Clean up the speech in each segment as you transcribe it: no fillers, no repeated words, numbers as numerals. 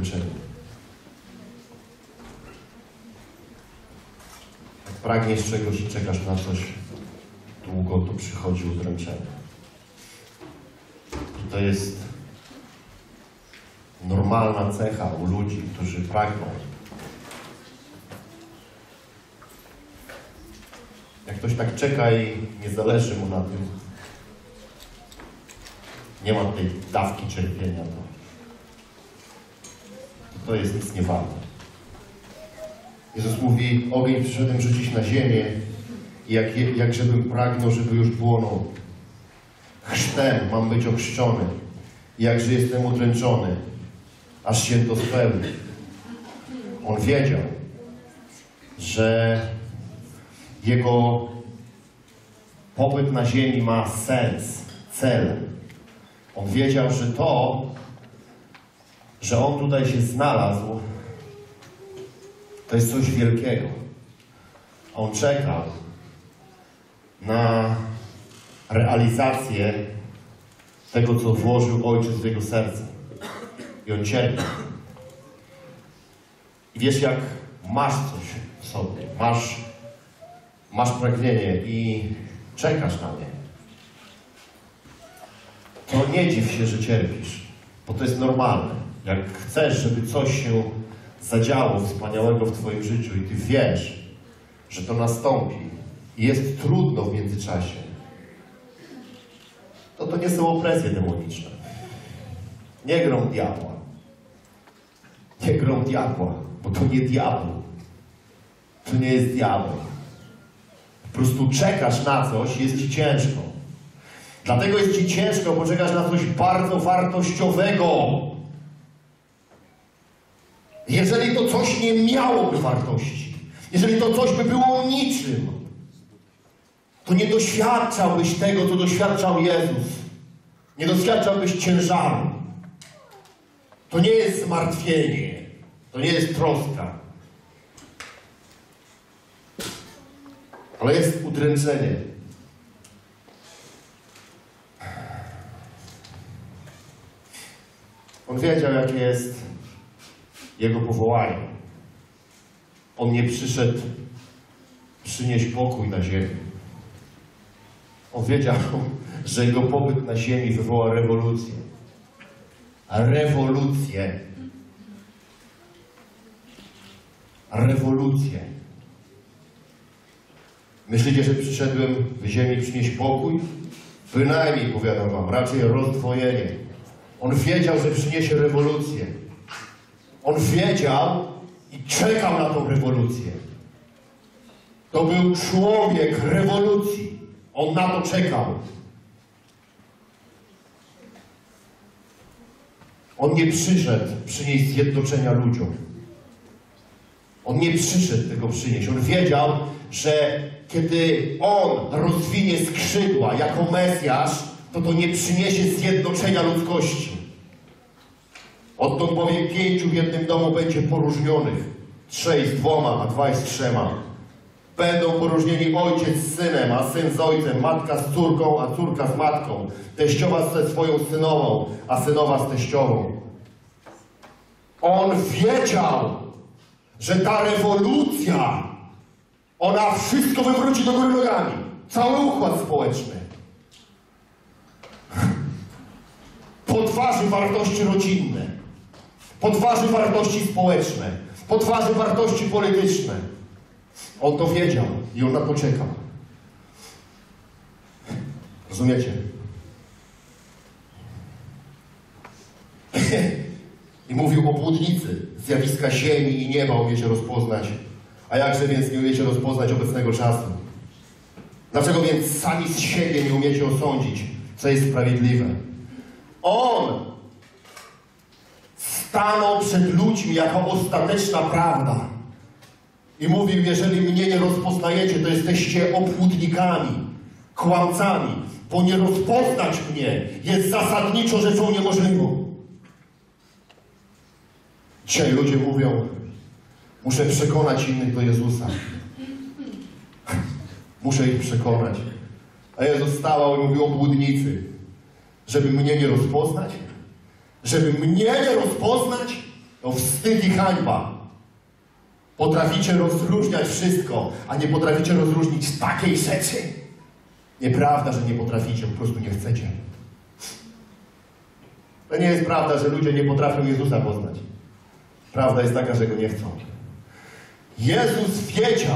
udręczenie. Jak pragniesz czegoś i czekasz na coś długo, to przychodzi udręczenie. I to jest normalna cecha u ludzi, którzy pragną. Jak ktoś tak czeka i nie zależy mu na tym, nie ma tej dawki cierpienia, to jest nic nie warte. Jezus mówi, ogień przyszedłem rzucić na ziemię i jakżebym pragnął, żeby już płonął. Chrztem mam być ochrzczony, jakże jestem udręczony, aż się to spełni. On wiedział, że jego pobyt na ziemi ma sens, cel. On wiedział, że to, że on tutaj się znalazł, to jest coś wielkiego. On czekał na realizację tego, co włożył Ojciec w jego serce. I on cierpi. I wiesz, jak masz coś w sobie, masz pragnienie i czekasz na nie, to nie dziw się, że cierpisz, bo to jest normalne. Jak chcesz, żeby coś się zadziało wspaniałego w twoim życiu i ty wiesz, że to nastąpi i jest trudno w międzyczasie, to nie są opresje demoniczne. Nie grą diabła. Nie grą diabła, bo to nie diabeł. To nie jest diabeł. Po prostu czekasz na coś, jest ci ciężko. Dlatego jest ci ciężko, bo czekasz na coś bardzo wartościowego. Jeżeli to coś nie miałoby wartości, jeżeli to coś by było niczym, to nie doświadczałbyś tego, co doświadczał Jezus. Nie doświadczałbyś ciężaru. To nie jest zmartwienie. To nie jest troska. Ale jest udręczenie. On wiedział, jakie jest jego powołanie. On nie przyszedł przynieść pokój na ziemię. On wiedział, że jego pobyt na ziemi wywoła rewolucję. Rewolucję. Rewolucję. Myślicie, że przyszedłem w ziemi przynieść pokój? Bynajmniej, powiadam wam, raczej rozdwojenie. On wiedział, że przyniesie rewolucję. On wiedział i czekał na tą rewolucję. To był człowiek rewolucji. On na to czekał. On nie przyszedł przynieść zjednoczenia ludziom. On nie przyszedł tego przynieść. On wiedział, że kiedy On rozwinie skrzydła jako Mesjasz, to nie przyniesie zjednoczenia ludzkości. Odtąd bowiem 5 w jednym domu będzie poróżnionych. 3 z 2, a 2 z 3. Będą poróżnieni ojciec z synem, a syn z ojcem, matka z córką, a córka z matką, teściowa ze swoją synową, a synowa z teściową. On wiedział, że ta rewolucja, ona wszystko wywróci do góry nogami. Cały układ społeczny. Podważy wartości rodzinne, podważy wartości społeczne, podważy wartości polityczne. On to wiedział i on na to czekał. Rozumiecie? I mówił o błudnicy, zjawiska ziemi i nieba umiecie rozpoznać. A jakże więc nie umiecie rozpoznać obecnego czasu? Dlaczego więc sami z siebie nie umiecie osądzić, co jest sprawiedliwe? On stanął przed ludźmi jako ostateczna prawda. I mówił, jeżeli mnie nie rozpoznajecie, to jesteście obłudnikami, kłamcami, bo nie rozpoznać mnie jest zasadniczo rzeczą niemożliwą. Dzisiaj ludzie mówią, muszę przekonać innych do Jezusa. Muszę ich przekonać. A Jezus stawał i mówił o błudnicy. Żeby mnie nie rozpoznać? Żeby mnie nie rozpoznać? To wstyd i hańba. Potraficie rozróżniać wszystko, a nie potraficie rozróżnić takiej rzeczy. Nieprawda, że nie potraficie, po prostu nie chcecie. To nie jest prawda, że ludzie nie potrafią Jezusa poznać. Prawda jest taka, że Go nie chcą. Jezus wiedział,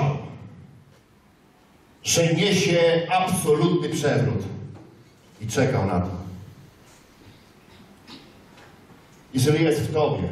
że niesie absolutny przewrót i czekał na to. Jeżeli jest w Tobie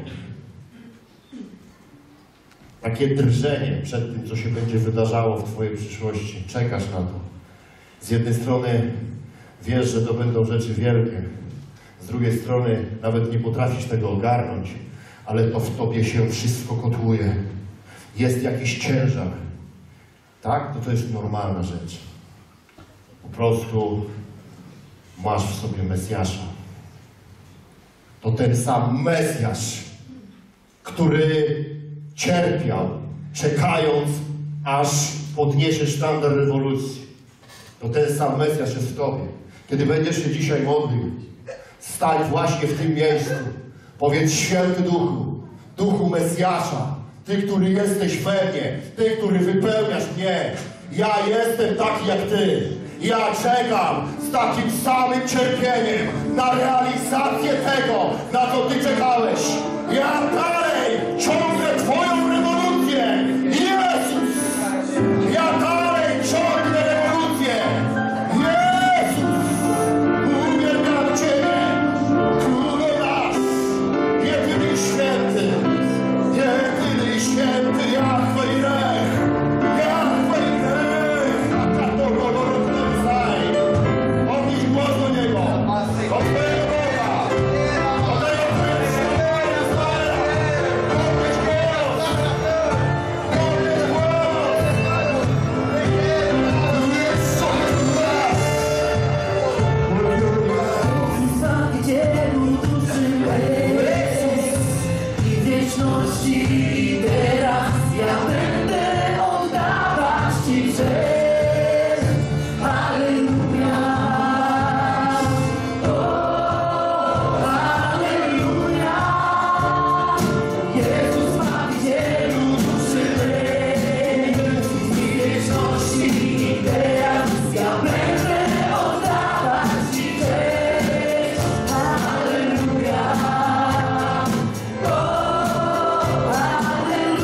takie drżenie przed tym, co się będzie wydarzało w Twojej przyszłości, czekasz na to. Z jednej strony wiesz, że to będą rzeczy wielkie, z drugiej strony nawet nie potrafisz tego ogarnąć, ale to w Tobie się wszystko kotłuje. Jest jakiś ciężar. Tak? To jest normalna rzecz. Po prostu masz w sobie Mesjasza. To ten sam Mesjasz, który cierpiał, czekając, aż podniesie sztandar rewolucji. To ten sam Mesjasz jest w Tobie. Kiedy będziesz się dzisiaj modlił, stań właśnie w tym miejscu. Powiedz: Święty Duchu, Duchu Mesjasza, Ty, który jesteś we mnie, Ty, który wypełniasz mnie. Ja jestem taki jak Ty. Ja czekam z takim samym cierpieniem na realizację tego, na co Ty czekałeś. Ja dalej ciągnę Twoją rewolucję. Jezus! Ja dalej ciągnę rewolucję. Jezus! Uwielbiam Ciebie, Królu nasz, jedyny święty, jedyny święty, Jahwe Jireh, Jahwe Jireh, odnieś głos do Niego, do Twojego Boga, do tego, który jest Izraela, odnieś głos, odnieś głos, tu jest Sąd nasz. Zbawicielu duszy Jezus, i w wieczności i teraz ja będę oddawać Ci cześć. Halleluja, o, halleluja. Jezus, Zbawicielu duszy Jezus, i w wieczności i teraz ja będę oddawać Ci cześć. Halleluja, o, halleluja.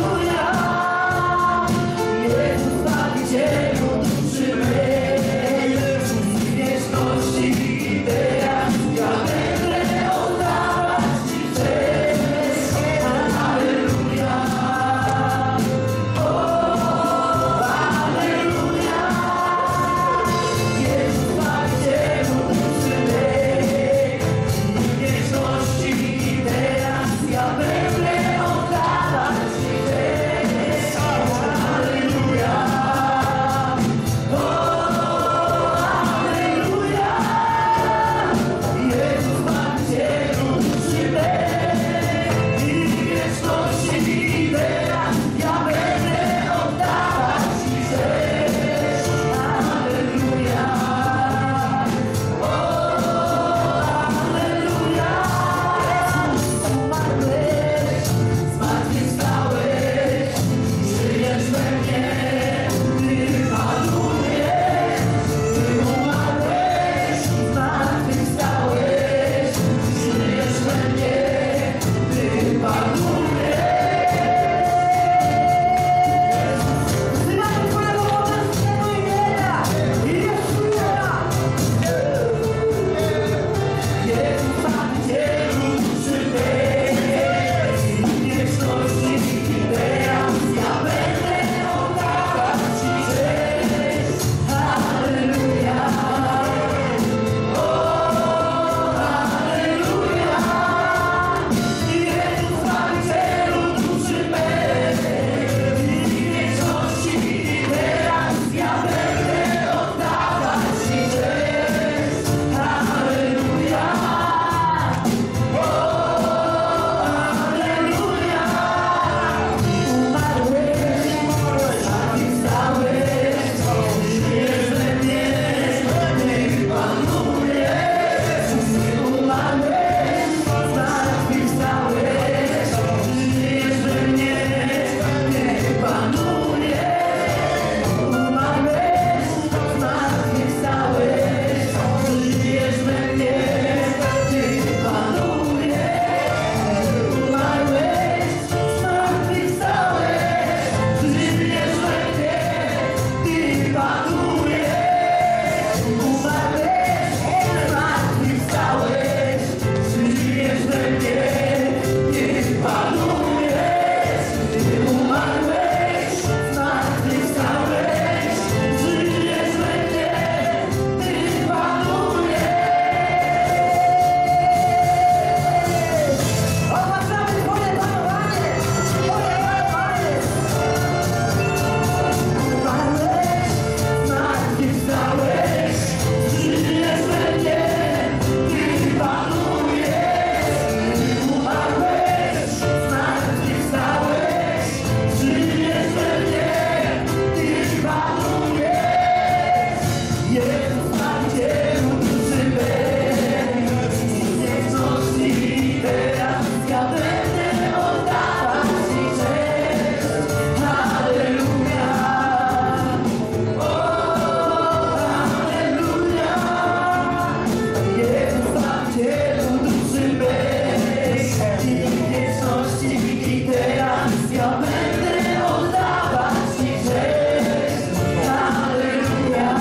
ja będę oddawać Ci cześć. Halleluja.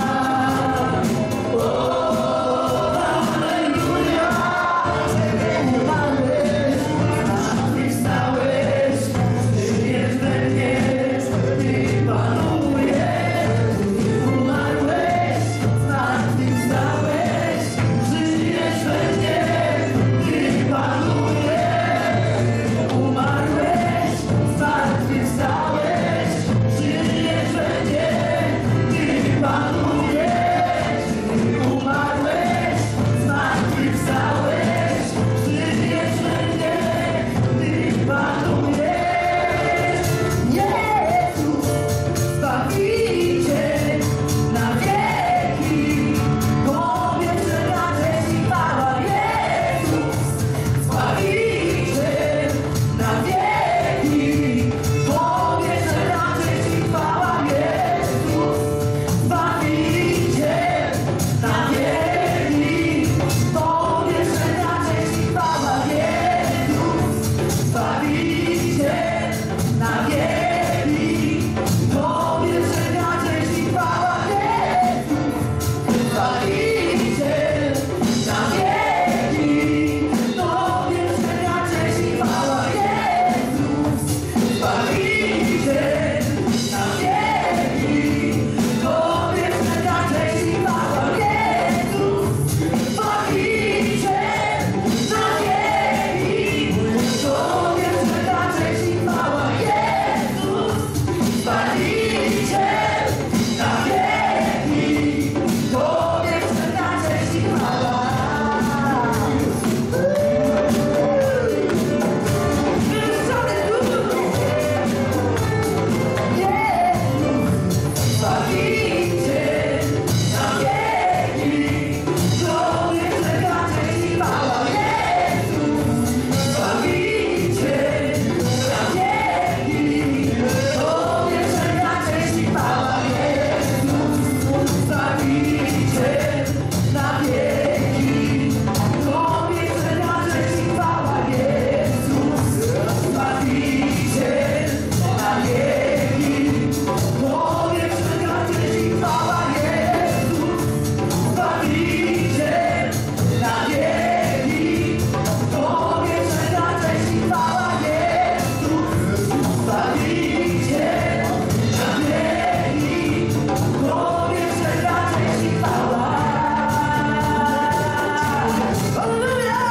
Halleluja. Umarłeś, zmartwychwstałeś, żyjesz we mnie, Ty panujesz. Umarłeś, zmartwychwstałeś, żyjesz we mnie, Ty panujesz. Umarłeś, zmartwychwstałeś, żyjesz we mnie, Ty panujesz. Umarłeś, zmartwychwstałeś, żyjesz we mnie, Ty panujesz. Jezus, Zbawiciel na wieki, Tobie wszelka cześć i chwała. Jezus, Zbawiciel na wieki, Tobie wszelka cześć i chwała. Jezus, Zbawiciel na wieki, Tobie wszelka cześć i chwała. Jezus, Zbawiciel na wieki, Tobie wszelka cześć i chwała. Jezus, Zbawiciel na wieki, Tobie wszelka cześć i chwała. Jezus, Zbawiciel na wieki, Tobie wszelka cześć i chwała. Jezus, Zbawiciel na wieki, Tobie wszelka cześć i chwała. Jezus, Zbawiciel na wieki, Tobie wszelka cześć i chwała. Zbawiciel na wieki, Tobie wszelka cześć i chwała. Jezus, Zbawiciel na wieki, Tobie wszelka cześć i chwała. Jezus, Zbawiciel na wieki, Tobie wszelka cześć i chwała. Jezus, Zbawiciel na wieki, Tobie wszelka cześć i chwała. Jezus, Zbawiciel na wieki, Tobie wszelka cześć i chwała. Jezus, Zbawiciel na wieki, Tobie wszelka cześć i chwała. Halleluja!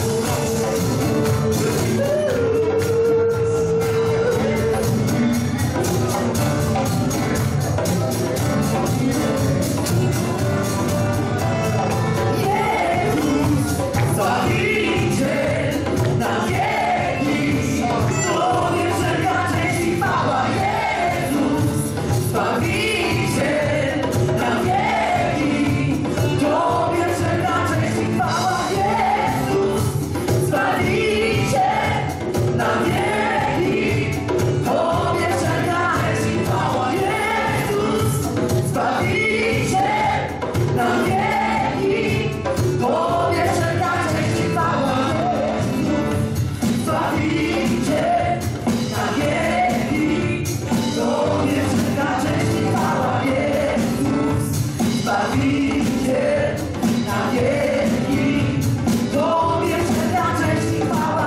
Jezus, Zbawiciel na wieki, Tobie wszelka cześć i chwała. Jezus, Zbawiciel na wieki, Tobie wszelka cześć i chwała. Jezus, Zbawiciel na wieki, Tobie wszelka cześć i chwała. Jezus, Zbawiciel na wieki, Tobie wszelka cześć i chwała. Jezus, Zbawiciel na wieki, Tobie wszelka cześć i chwała. Jezus, Zbawiciel na wieki, Tobie wszelka cześć i chwała.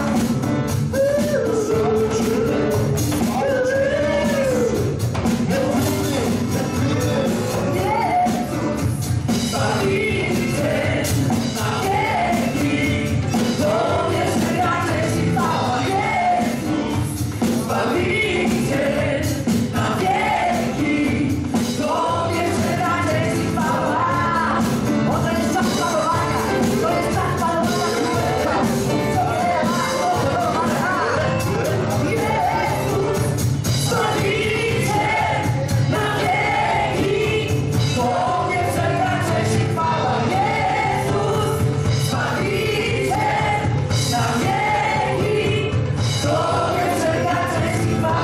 Zbawiciel na wieki, Tobie wszelka cześć i chwała. Jezus, Zbawiciel na wieki, Tobie wszelka cześć i chwała. Oto jest czas panowania, to jest czas panowania Królestwa. Jezus, Zbawiciel na wieki, Tobie wszelka cześć i chwała. Jezus, Zbawiciel na wieki, Tobie wszelka cześć i chwała.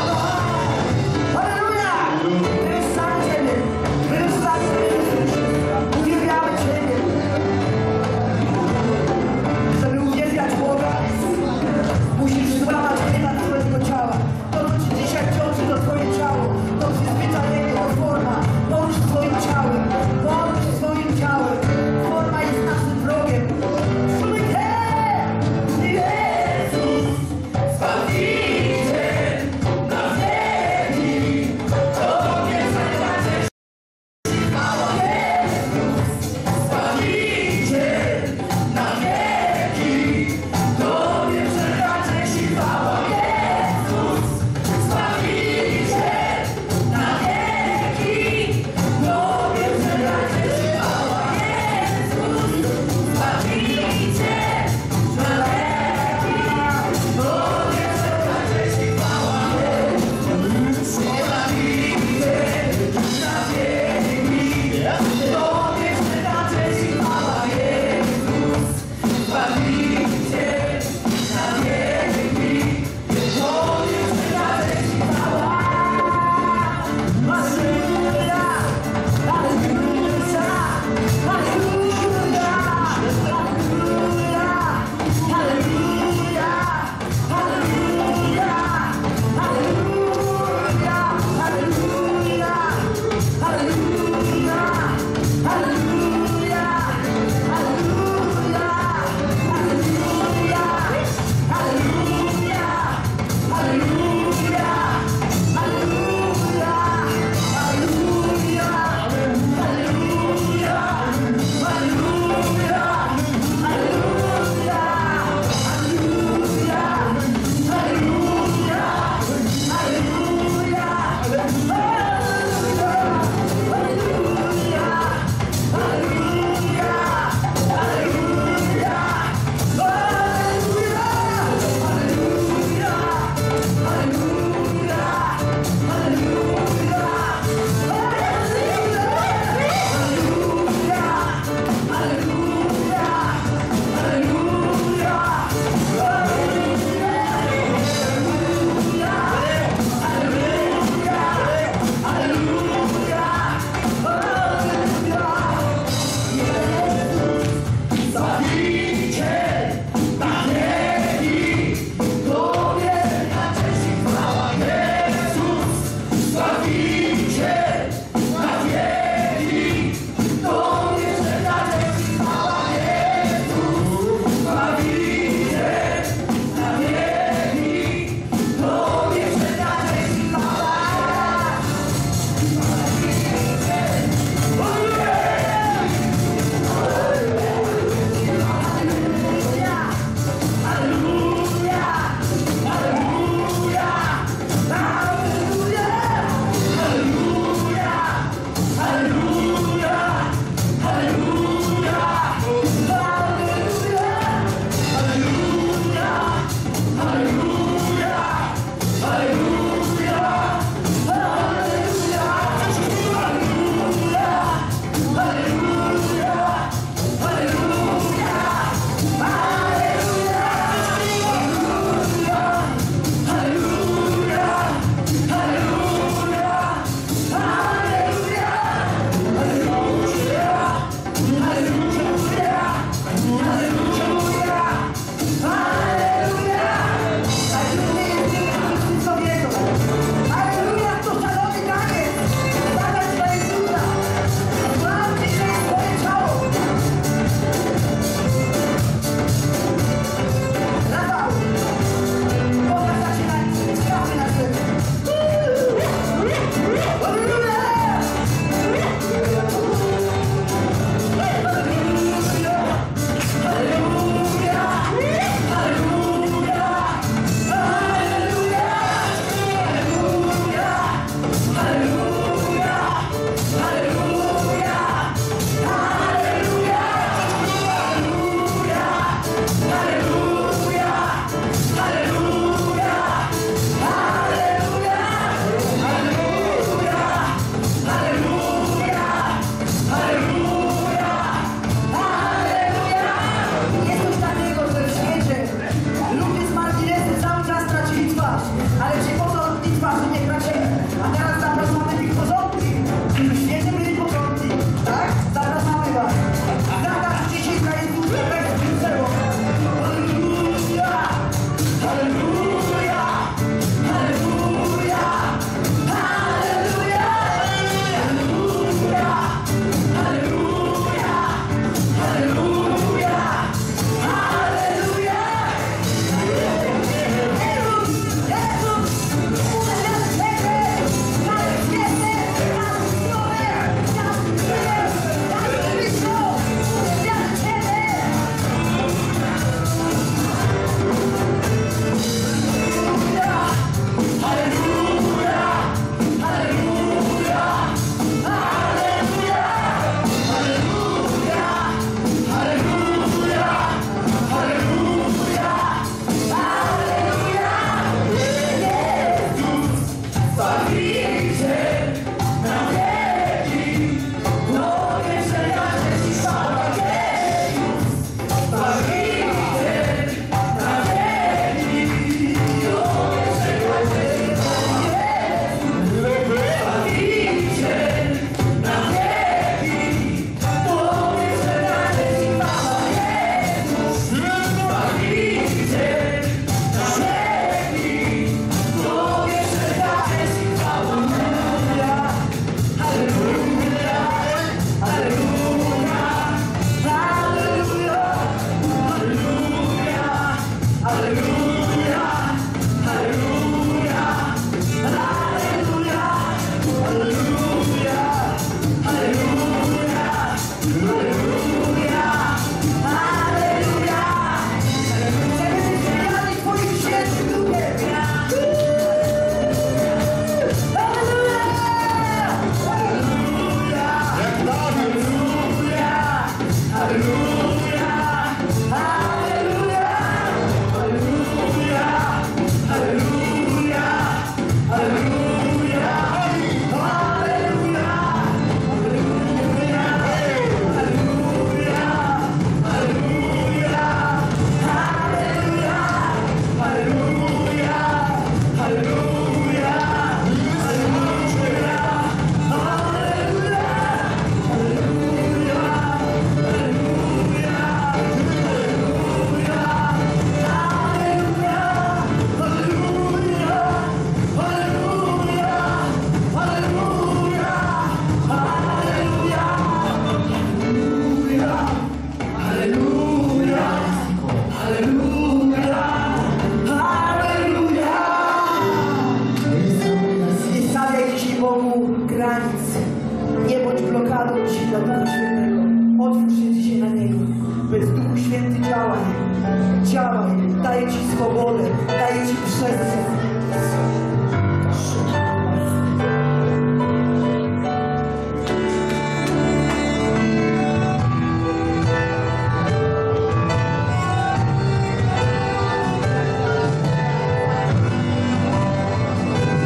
Ci dla Ducha Świętego. Otwórz się dzisiaj na Niego. Bez Duchu Święty działaj. Działaj. Daję Ci swobodę. Daję Ci przestrzeń.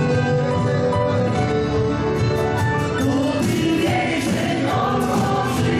Więzień otworzy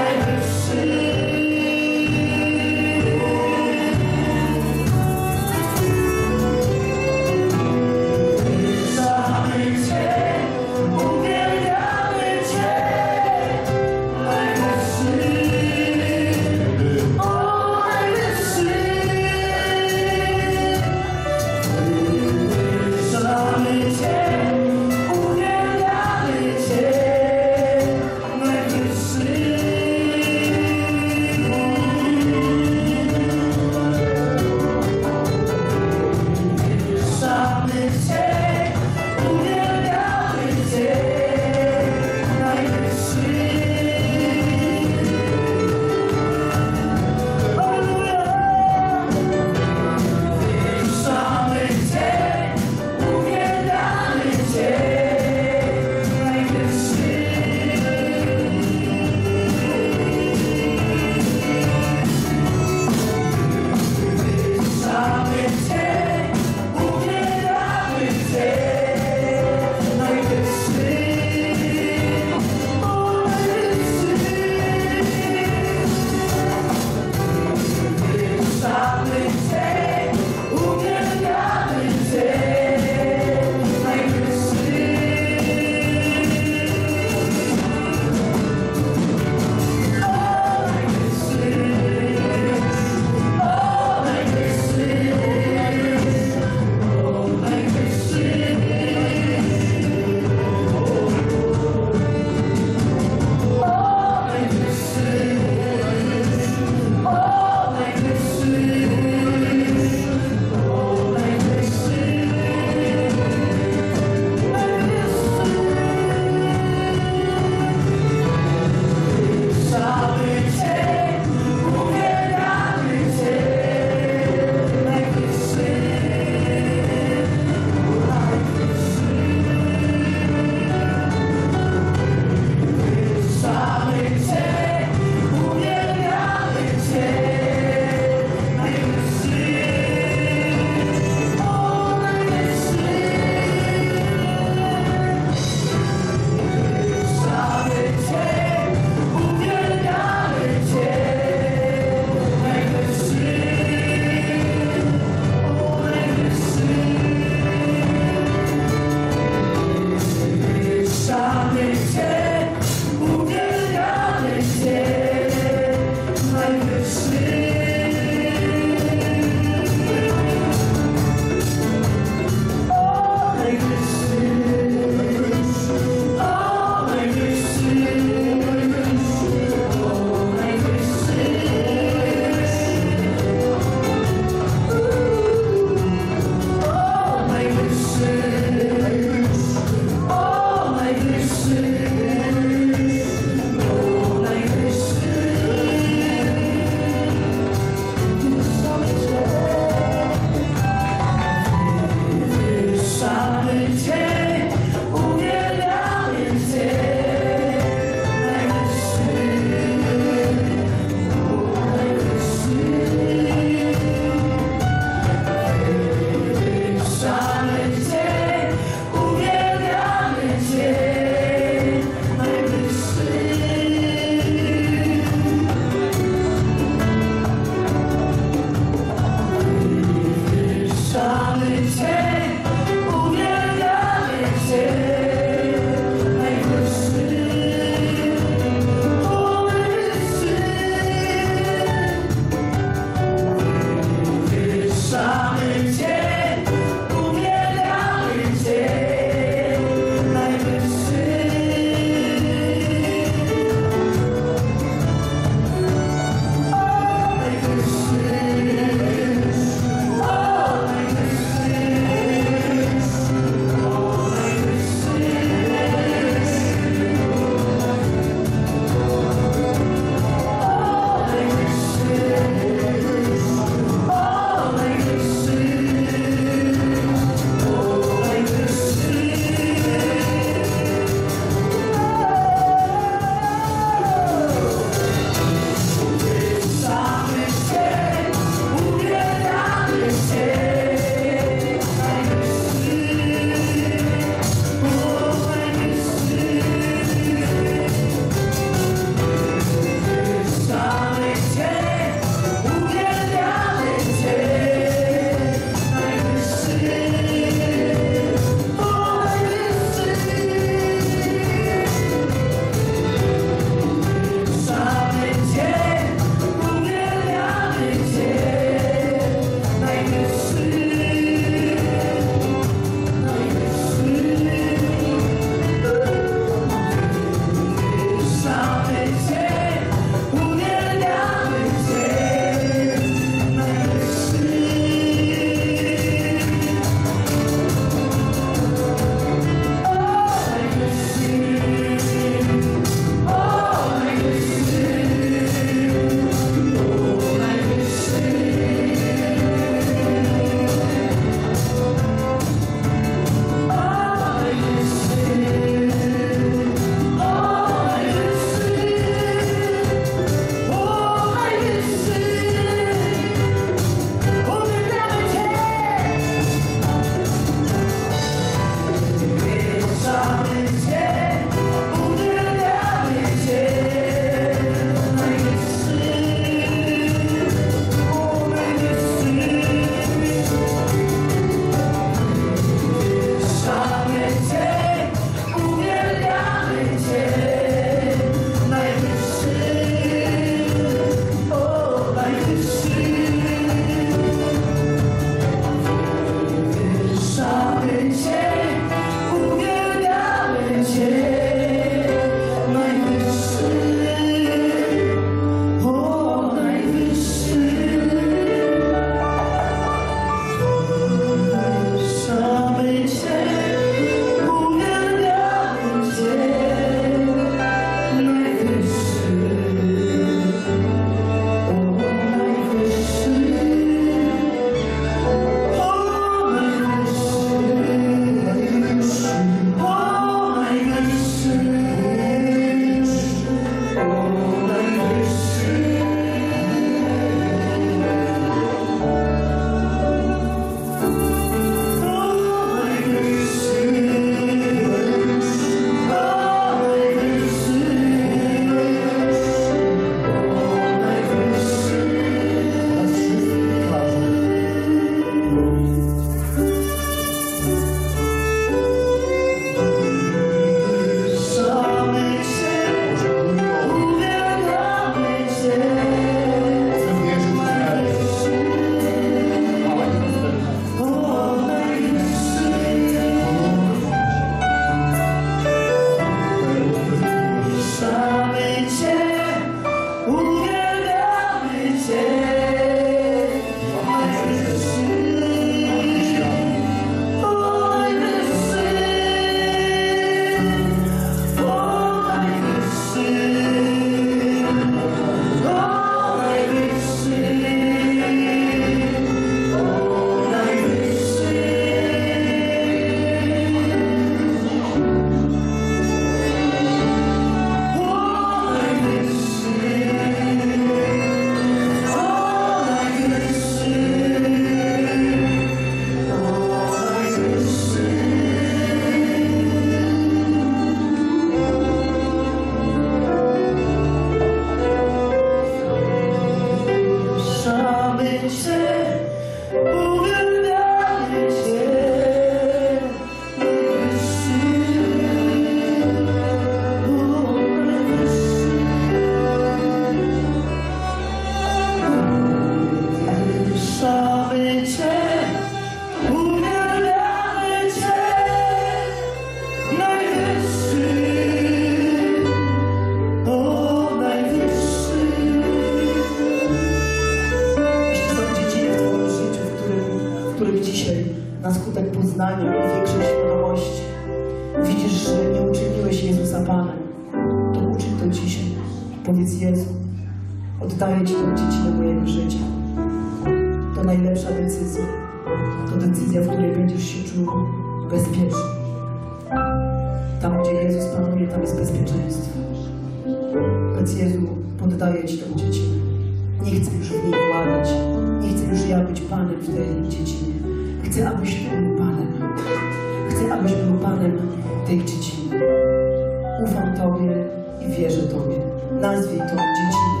poznania, i większej świadomości widzisz, że nie uczyniłeś Jezusa Panem, to uczyń to dzisiaj. Powiedz: Jezu, oddaję Ci tę dziedzinę mojego życia. To najlepsza decyzja. To decyzja, w której będziesz się czuł bezpiecznie. Tam, gdzie Jezus panuje, tam jest bezpieczeństwo. Powiedz: Jezu, poddaję Ci tę dziedzinę. Nie chcę już w niej władać. Nie chcę już ja być Panem w tej dziedzinie. Chcę, abyś Ty był Panem. Chcę, abyś był Panem tej dziedziny. Ufam Tobie i wierzę Tobie. Nazwij tą dziedzinę.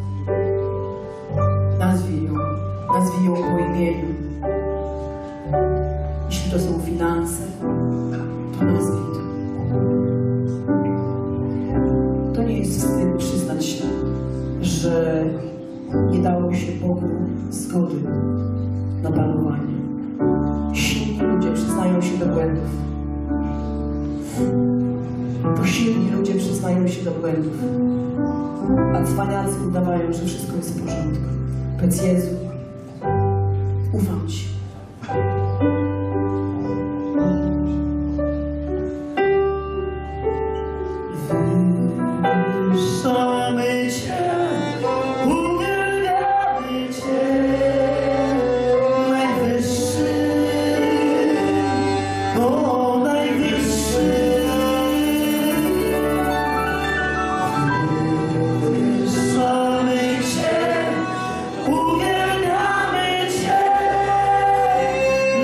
Nazwij ją po imieniu. Jeśli to są finanse, to nazwij to. To nie jest wstyd przyznać się, że nie dało się Bogu zgody na panowanie. Silni ludzie przyznają się do błędów. To silni ludzie przyznają się do błędów, a cwaniacy udawają, że wszystko jest w porządku. Powiedz: Jezu, ufam Ci. Wywyższamy Cię, uwielbiamy Cię, najwyższy, o najwyższy. Wywyższamy Cię, uwielbiamy Cię,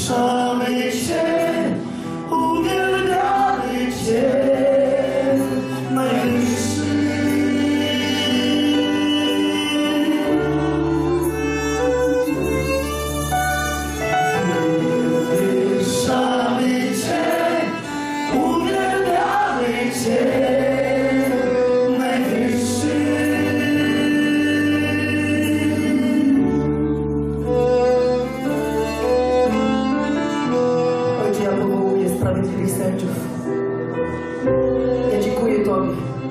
wywyższamy Cię, uwielbiamy Cię, najwyższy. Wywyższamy Cię, uwielbiamy Cię, najwyższy. Ojcze, ja powołuję sprawiedliwych sędziów. Ja dziękuję Tobie,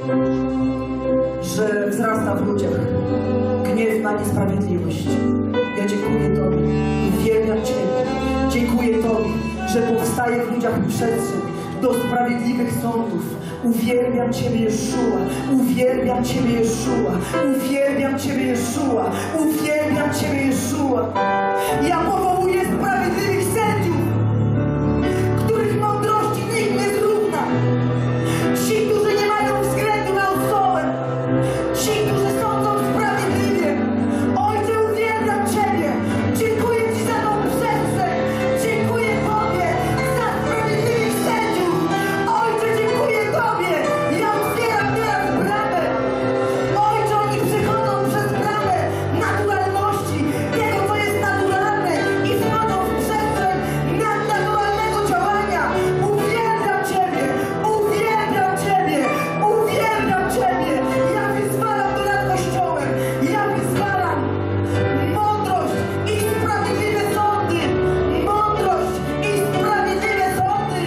że wzrasta w ludziach gniew na niesprawiedliwość. Ja dziękuję Tobie, uwielbiam Ciebie. Dziękuję Tobie, że powstaje w ludziach przestrzeń do sprawiedliwych sądów. Uwielbiam Ciebie, Jeszua. Uwielbiam Ciebie, Jeszua. Uwielbiam Ciebie, Jeszua. Uwielbiam Ciebie, Jeszua. Ja powołuję sprawiedliwych sędziów, których mądrości nikt nie zrówna. Ci, którzy nie mają względu na osobę. Ci, którzy sądzą sprawiedliwie. Ojcze, uwielbiam Ciebie. Dziękuję Ci za tą przestrzeń. Dziękuję Tobie za sprawiedliwych sędziów. Ojcze, dziękuję Tobie. Ja otwieram teraz bramę. Ojcze, oni przychodzą przez bramę naturalności, tego, co jest naturalne, i wchodzą w przestrzeń nadnaturalnego działania. Uwielbiam Ciebie. Uwielbiam Ciebie. Uwielbiam Ciebie. Ja wyzwalam to nad Kościołem. Ja wyzwalam mądrość i sprawiedliwe sądy. Mądrość i sprawiedliwe sądy.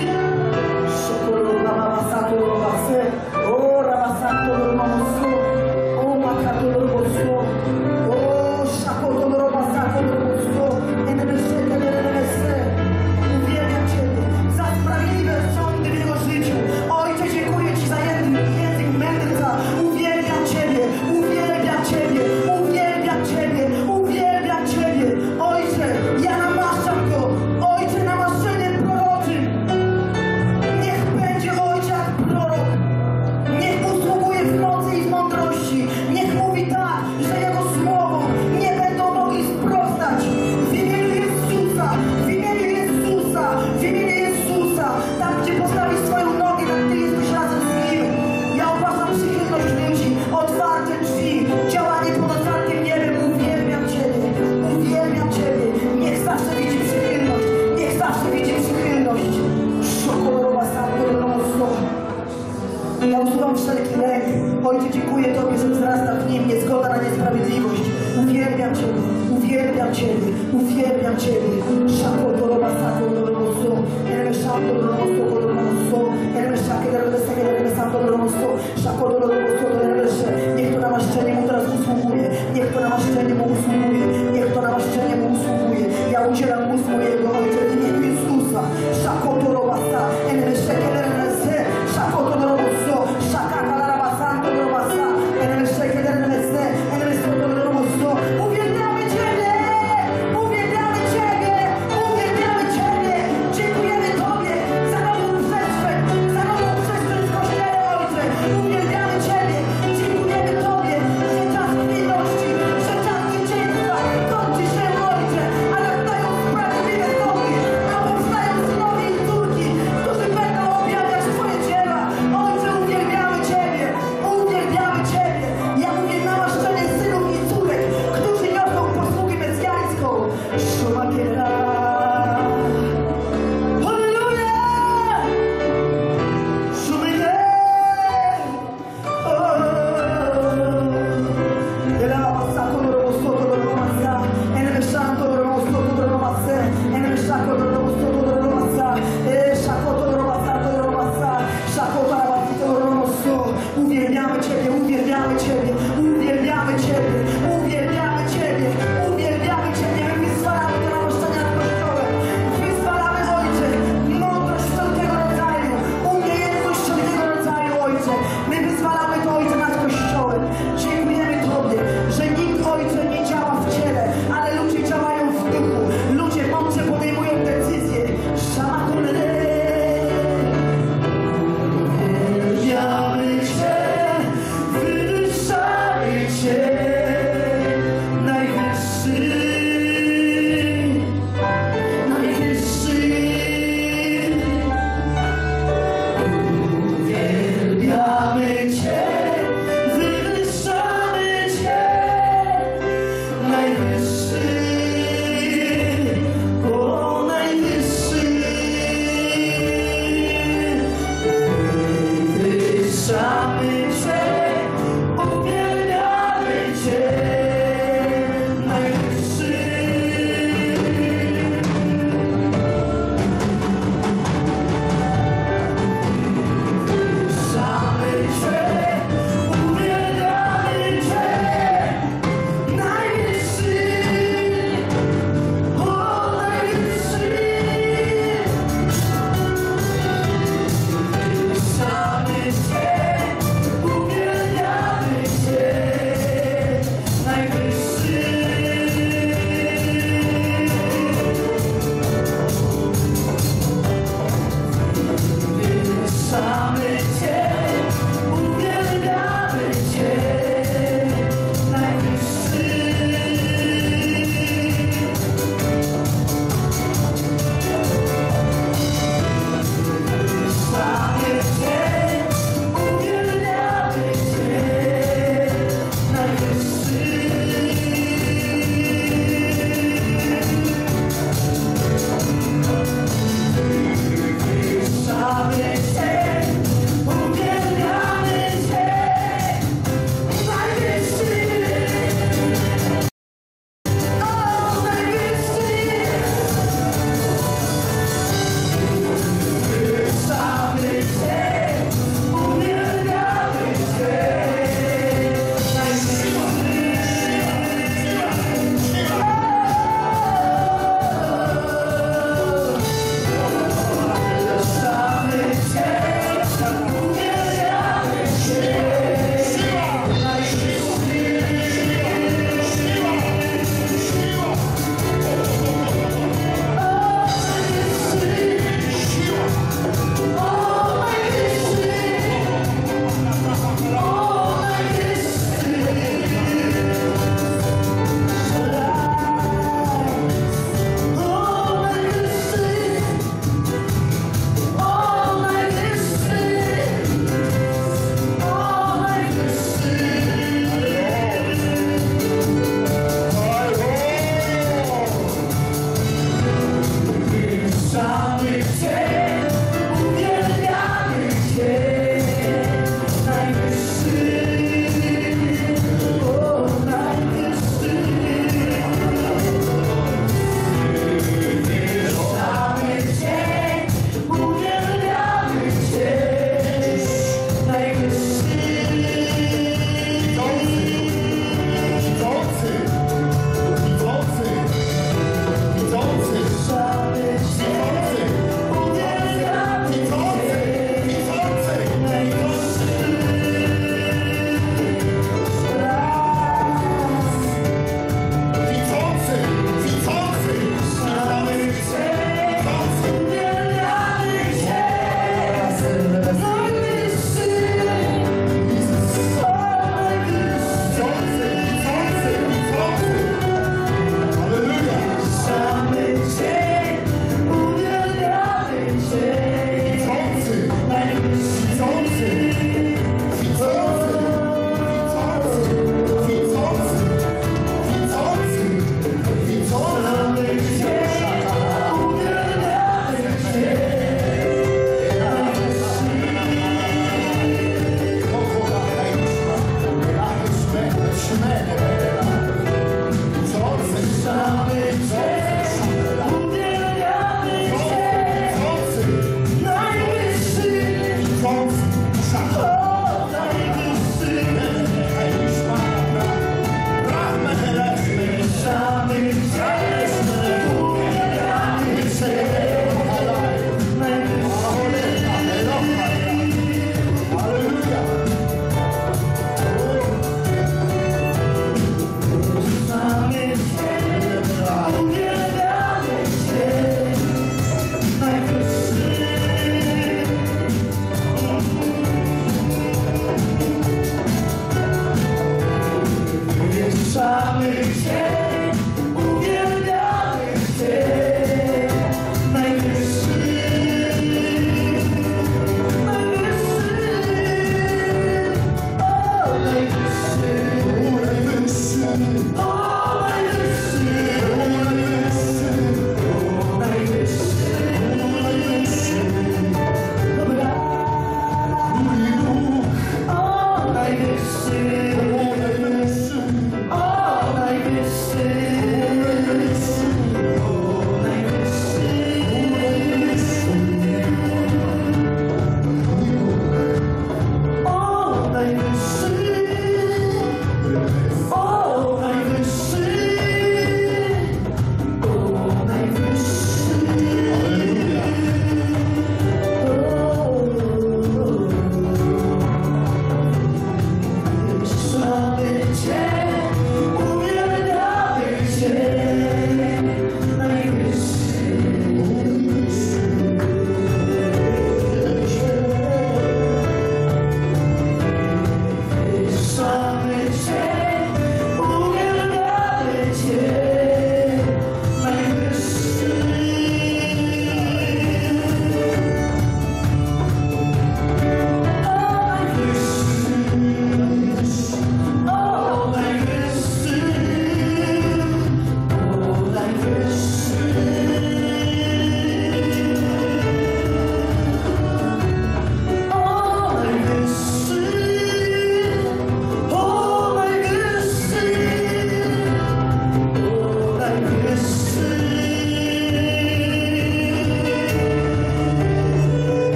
Szokolo mama sato robase. O rabasato romamosu. O makato robosu. O szakoto robasato robosu. Enemesete. Uwielbiam Ciebie za sprawiedliwe sądy w jego życiu. Ojcze, dziękuję Ci za język mędrca. Uwielbiam Ciebie. Uwielbiam Ciebie. Uwielbiam Ciebie. Uwielbiam Ciebie. Ojcze, ja namaszczam go. Ojcze, namaszczenie proroczym. Niech będzie Ojcze jak prorok. Niech usługuje w mocy i w mądrości. Niech mówi tak, że jego słowom nie będą mogli sprostać. W imieniu Jezusa, w imieniu Jezusa, w imieniu Jezusa. Tam, gdzie postawisz swoją nogę, tam Ty jesteś razem z Nim. Ja ogłaszam przychylność ludzi, otwarte drzwi, działanie pod otwartym niebem. Uwielbiam Ciebie, uwielbiam Ciebie. Niech zawsze widzi przychylność, niech zawsze widzi przychylność. Szokolorowa słowa. Ja usuwam wszelki lęk. Ojcze, dziękuję Tobie, że wzrasta w nim niezgoda na niesprawiedliwość. Uwielbiam Ciebie, uwielbiam Ciebie, uwielbiam Ciebie. Szakotorowa sakotoroso, elmeszakotoroso, koloroso, elmeszakotoroso, szakotoroso, niech to namaszczenie mu teraz usługuje, niech to namaszczenie mu usługuje, niech to namaszczenie mu usługuje. Ja udzielam mu swojego Ojcze w imieniu Jezusa. Szakotorowa sa, elmeszakotoroso, szakotoroso, szakakalarabasantorosa, elmeszakotoroso, elmeszakotoroso. Uwielbiamy Ciebie! Uwielbiamy Ciebie! Uwielbiamy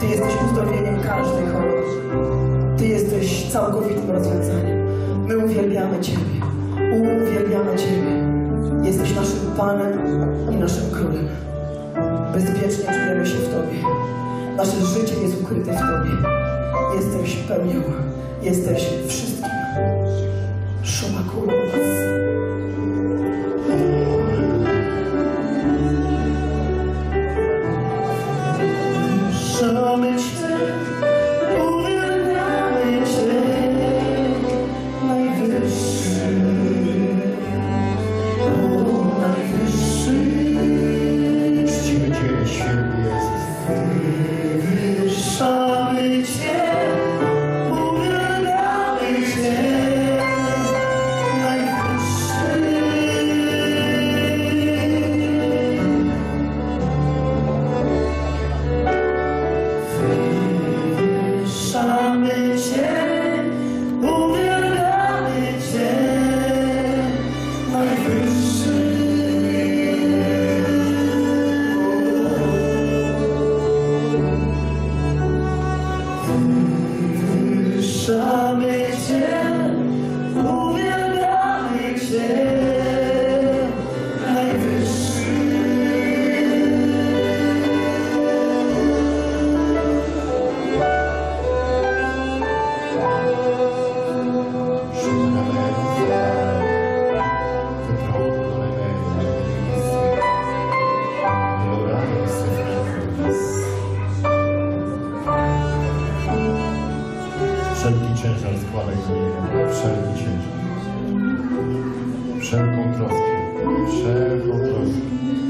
Ty jesteś uzdrowieniem każdej choroby. Ty jesteś całkowitym rozwiązaniem. My uwielbiamy Ciebie. Uwielbiamy Ciebie. Jesteś naszym Panem i naszym Królem. Bezpiecznie czujemy się w Tobie. Nasze życie jest ukryte w Tobie. Jesteś pełnią. Jesteś wszystkim. Szomaku. Szamy Cię, uwielbiamy Cię, najwyższy, o najwyższy. Czcimy Cię, święty Jezus. Wywyższamy Cię, uwielbiamy Cię, najwyższy. Wywyższamy Cię, uwielbiamy Cię, najwyższy. Wywyższamy Cię, uwielbiamy Cię, najwyższy. Wszelki ciężar składaj do Niego, wszelki ciężar, wszelką troskę, wszelką troskę.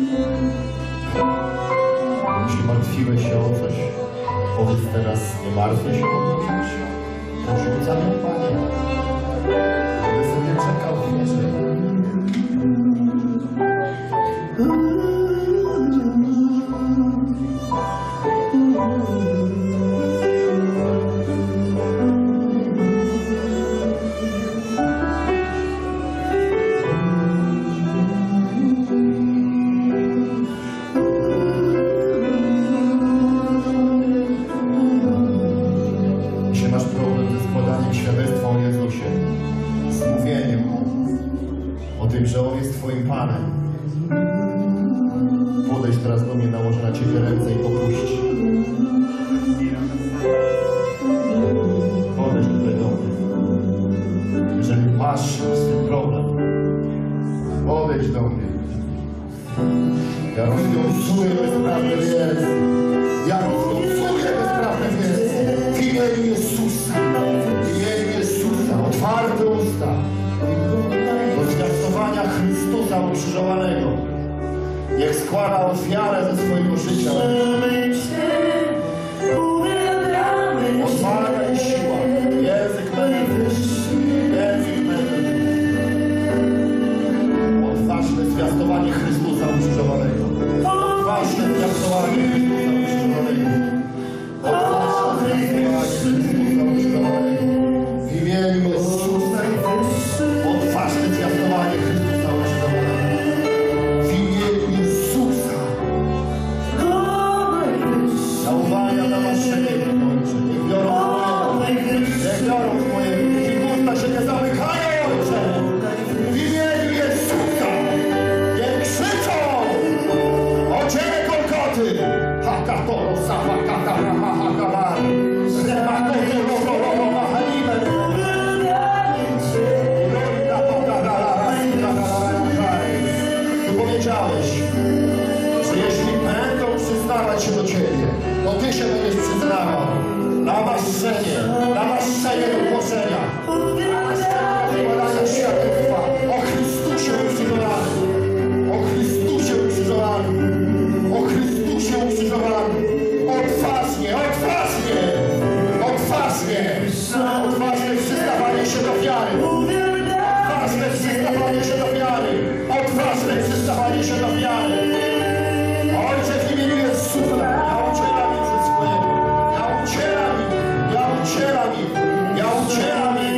Jeśli martwiłeś się o coś, powiedz teraz, nie martwię się o coś, porzucam ją, Panie. Będę sobie czekał w wierze. Jeśli masz problem ze składaniem świadectwa o Jezusie, z mówieniem o tym, że On jest Twoim Panem, podejdź teraz do mnie, nałożę na Ciebie ręce i popuść. Podejdź tutaj do mnie. Jeżeli masz z tym problem, podejdź do mnie. Ja rozwiązuję bezprawne wiersze. Ja rozwiązuję bezprawne wiersze. W imieniu Jezusa. W imieniu Jezusa. Otwarte usta. Do zwiastowania Chrystusa ukrzyżowanego. Niech składa ofiarę ze swojego życia. Odwaga i siła. Język najwyższy. Język najwyższy. Odważne zwiastowanie Chrystusa ukrzyżowanego. Odważne zwiastowanie Chrystusa ukrzyżowanego. Odważne zwiastowanie Chrystusa ukrzyżowanego. W imieniu Jezusa. Odważne zwiastowanie Chrystusa ukrzyżowanego. W imieniu Jezusa. Ja uwalniam na maszenie Ojcze. Niech biorą mojego. Niech usta się nie zamykają, Ojcze. W imieniu Jezusa. Niech krzyczą o Ciebie Golgoty. Hakatoro, Sawakatara, Mahakabar. Rematoro, Mahalimen. Ty powiedziałeś, że jeśli będą przyznawać się do Ciebie, to Ty się będziesz przyznawał. Namaszczenie do głoszenia. Składania świadectwa o Chrystusie ukrzyżowanym. O Chrystusie ukrzyżowanym. O Chrystusie ukrzyżowanym. Odważnie, odważnie. Odważnie. Odważne przyznawanie się do wiary. Odważne przyznawanie się do wiary. Odważne przyznawanie się do wiary. Ojcze, w imieniu Jezusa, ja ucielam ich ze swojego. Ja ucielam ich. Ja ucielam ich.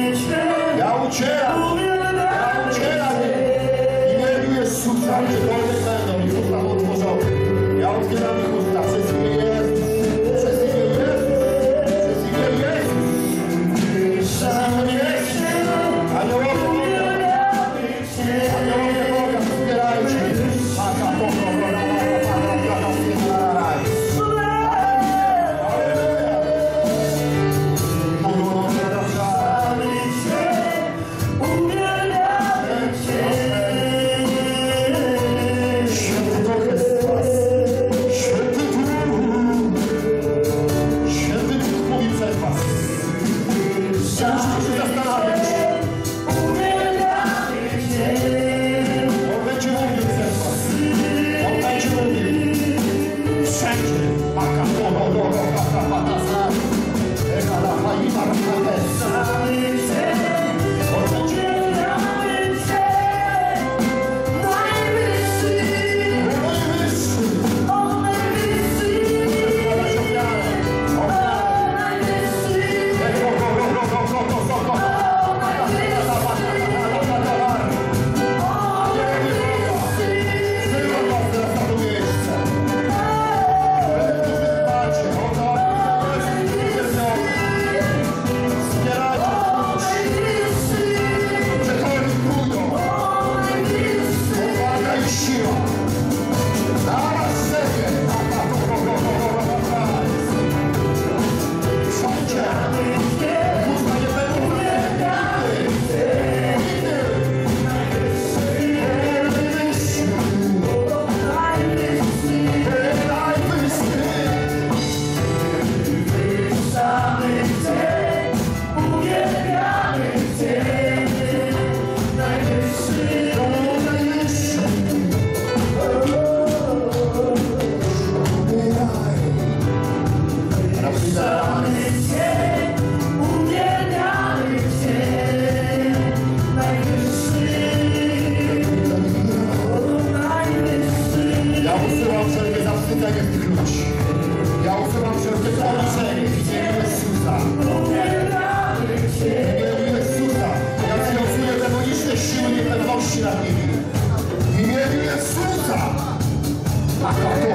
nimi. W imieniu Jezusa. A to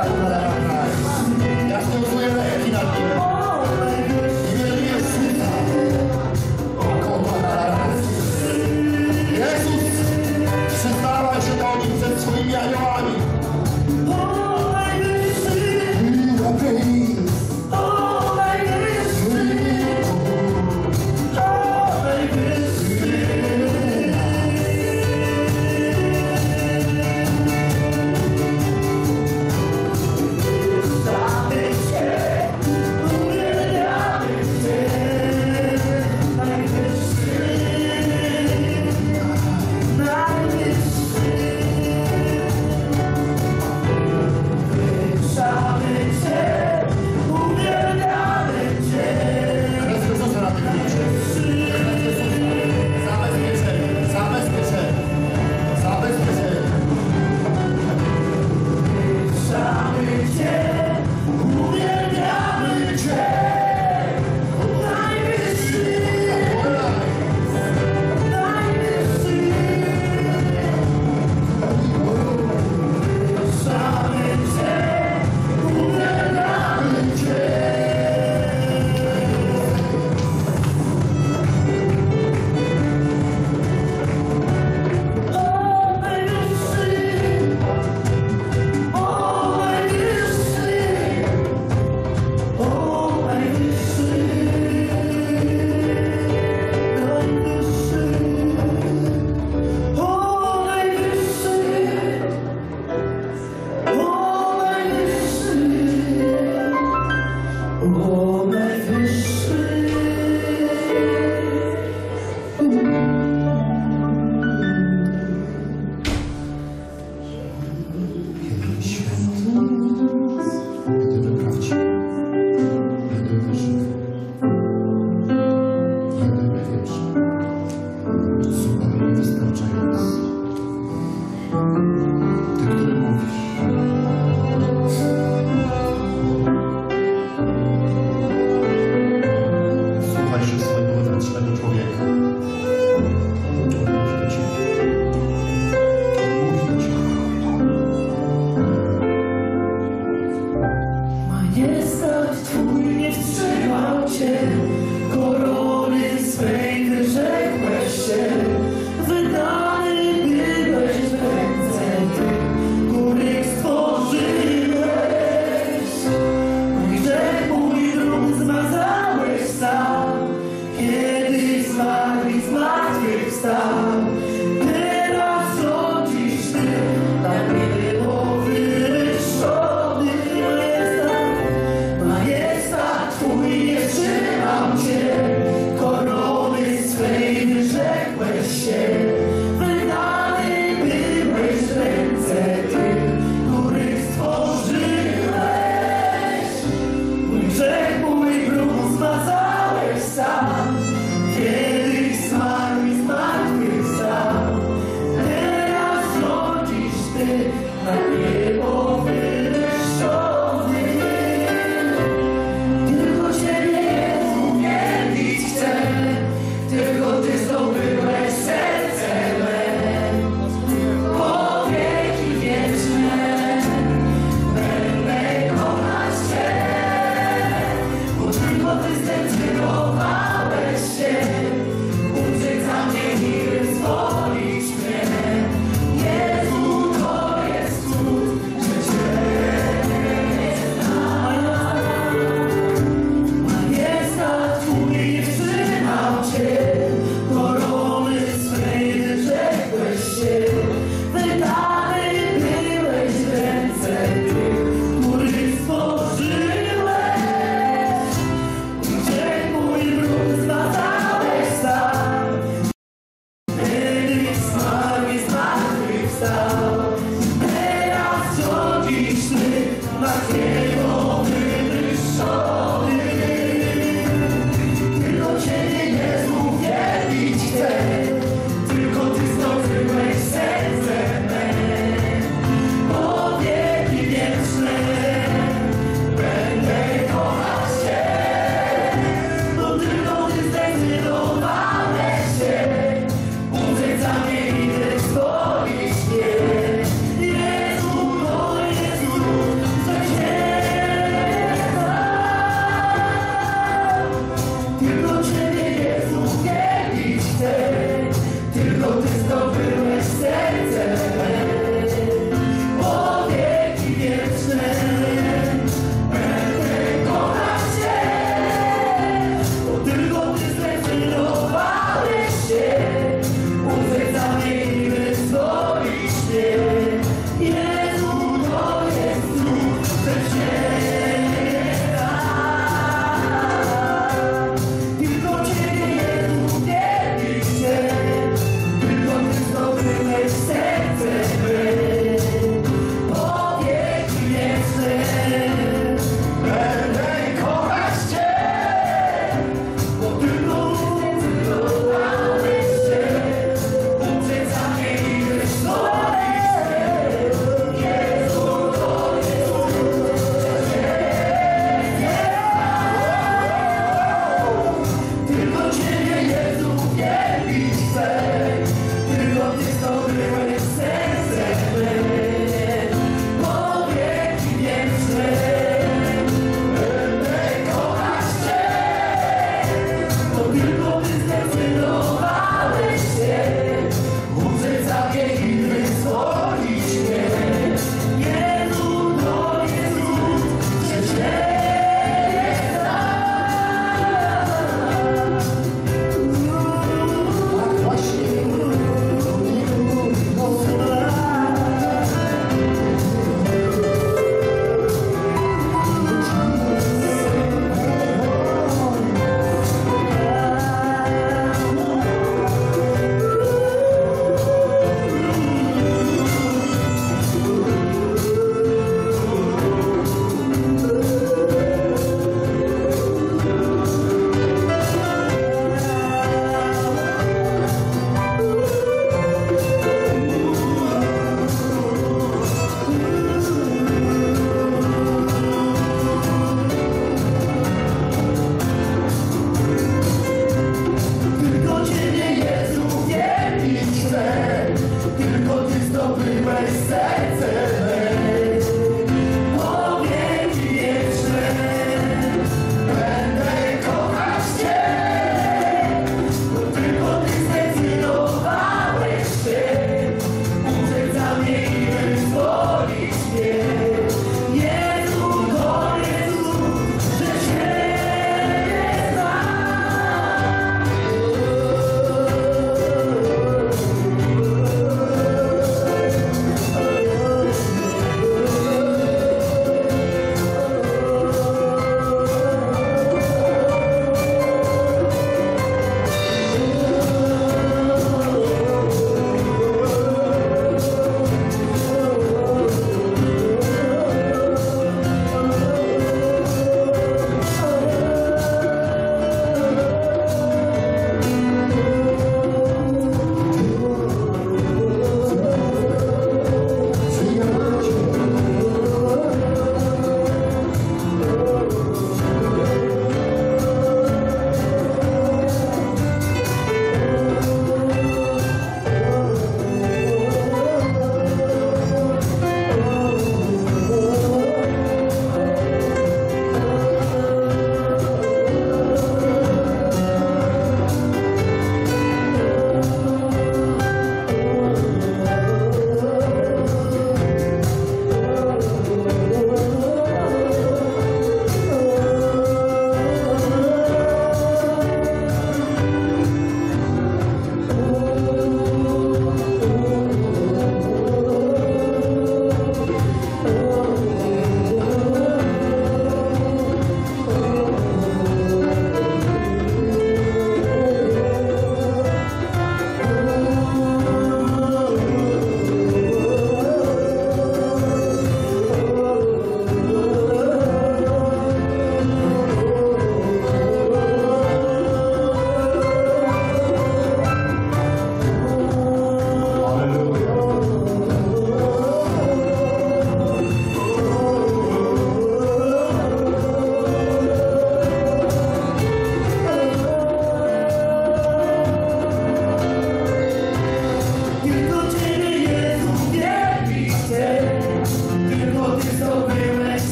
ja stosuję leki nad nimi. W imieniu Jezusa. Jezus, przyznawaj się do nich przed swoimi aniołami. Majestat Twój nie wstrzymał Cię, korony swej wyrzekłeś się, wydany byłeś w ręce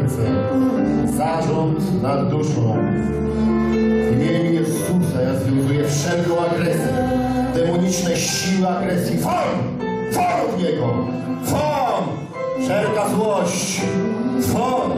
serce, zarząd nad duszą. W imieniu Jezusa ja związuję wszelką agresję, demoniczne siły agresji. Won od niego! Won! Wszelka złość! Won!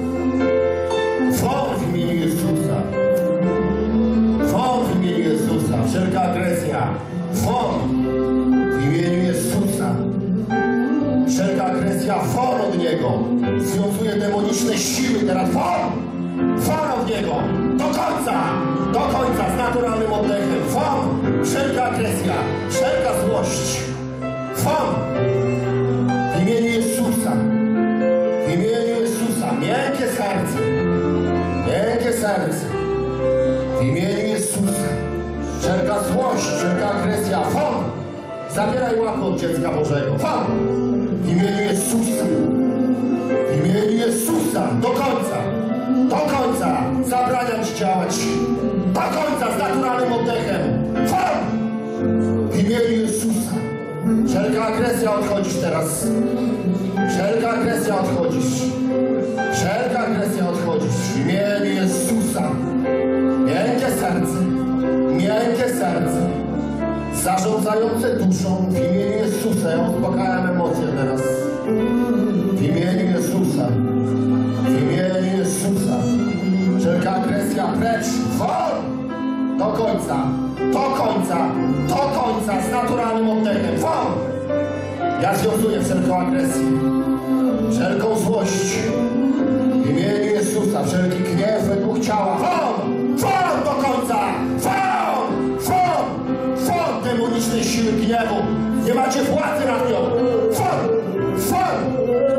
Won w imieniu Jezusa! Won w imieniu Jezusa! Wszelka agresja! Won! W imieniu Jezusa! Wszelka agresja, won od niego! Związuje demoniczne siły, teraz won! Won od niego! Do końca, z naturalnym oddechem! Won! Wszelka agresja, wszelka złość! Won! W imieniu Jezusa! W imieniu Jezusa! Miękkie serce! Miękkie serce! W imieniu Jezusa! Wszelka złość, wszelka agresja! Won! Zabieraj łapę od dziecka Bożego! Won! W imieniu Jezusa! W imieniu Jezusa! Do końca! Do końca! Zabraniam Ci działać! Do końca z naturalnym oddechem! Won! W imieniu Jezusa! Wszelka agresja odchodzisz teraz! Wszelka agresja odchodzisz! Wszelka agresja odchodzisz! W imieniu Jezusa! Miękkie serce! Miękkie serce! Zarządzające duszą w imieniu Jezusa. Ja uspokajam emocje teraz. W imieniu Jezusa. W imieniu Jezusa. Wszelka agresja precz. Won! Do końca. Do końca. Do końca. Z naturalnym oddechem. Won! Ja związuję wszelką agresję. Wszelką złość. W imieniu Jezusa. Wszelki gniew według ciała. Won! Won! Do końca! Won! Won! Won! Demonicznej siły gniewu. Nie macie władzy nad nią. Won! Won!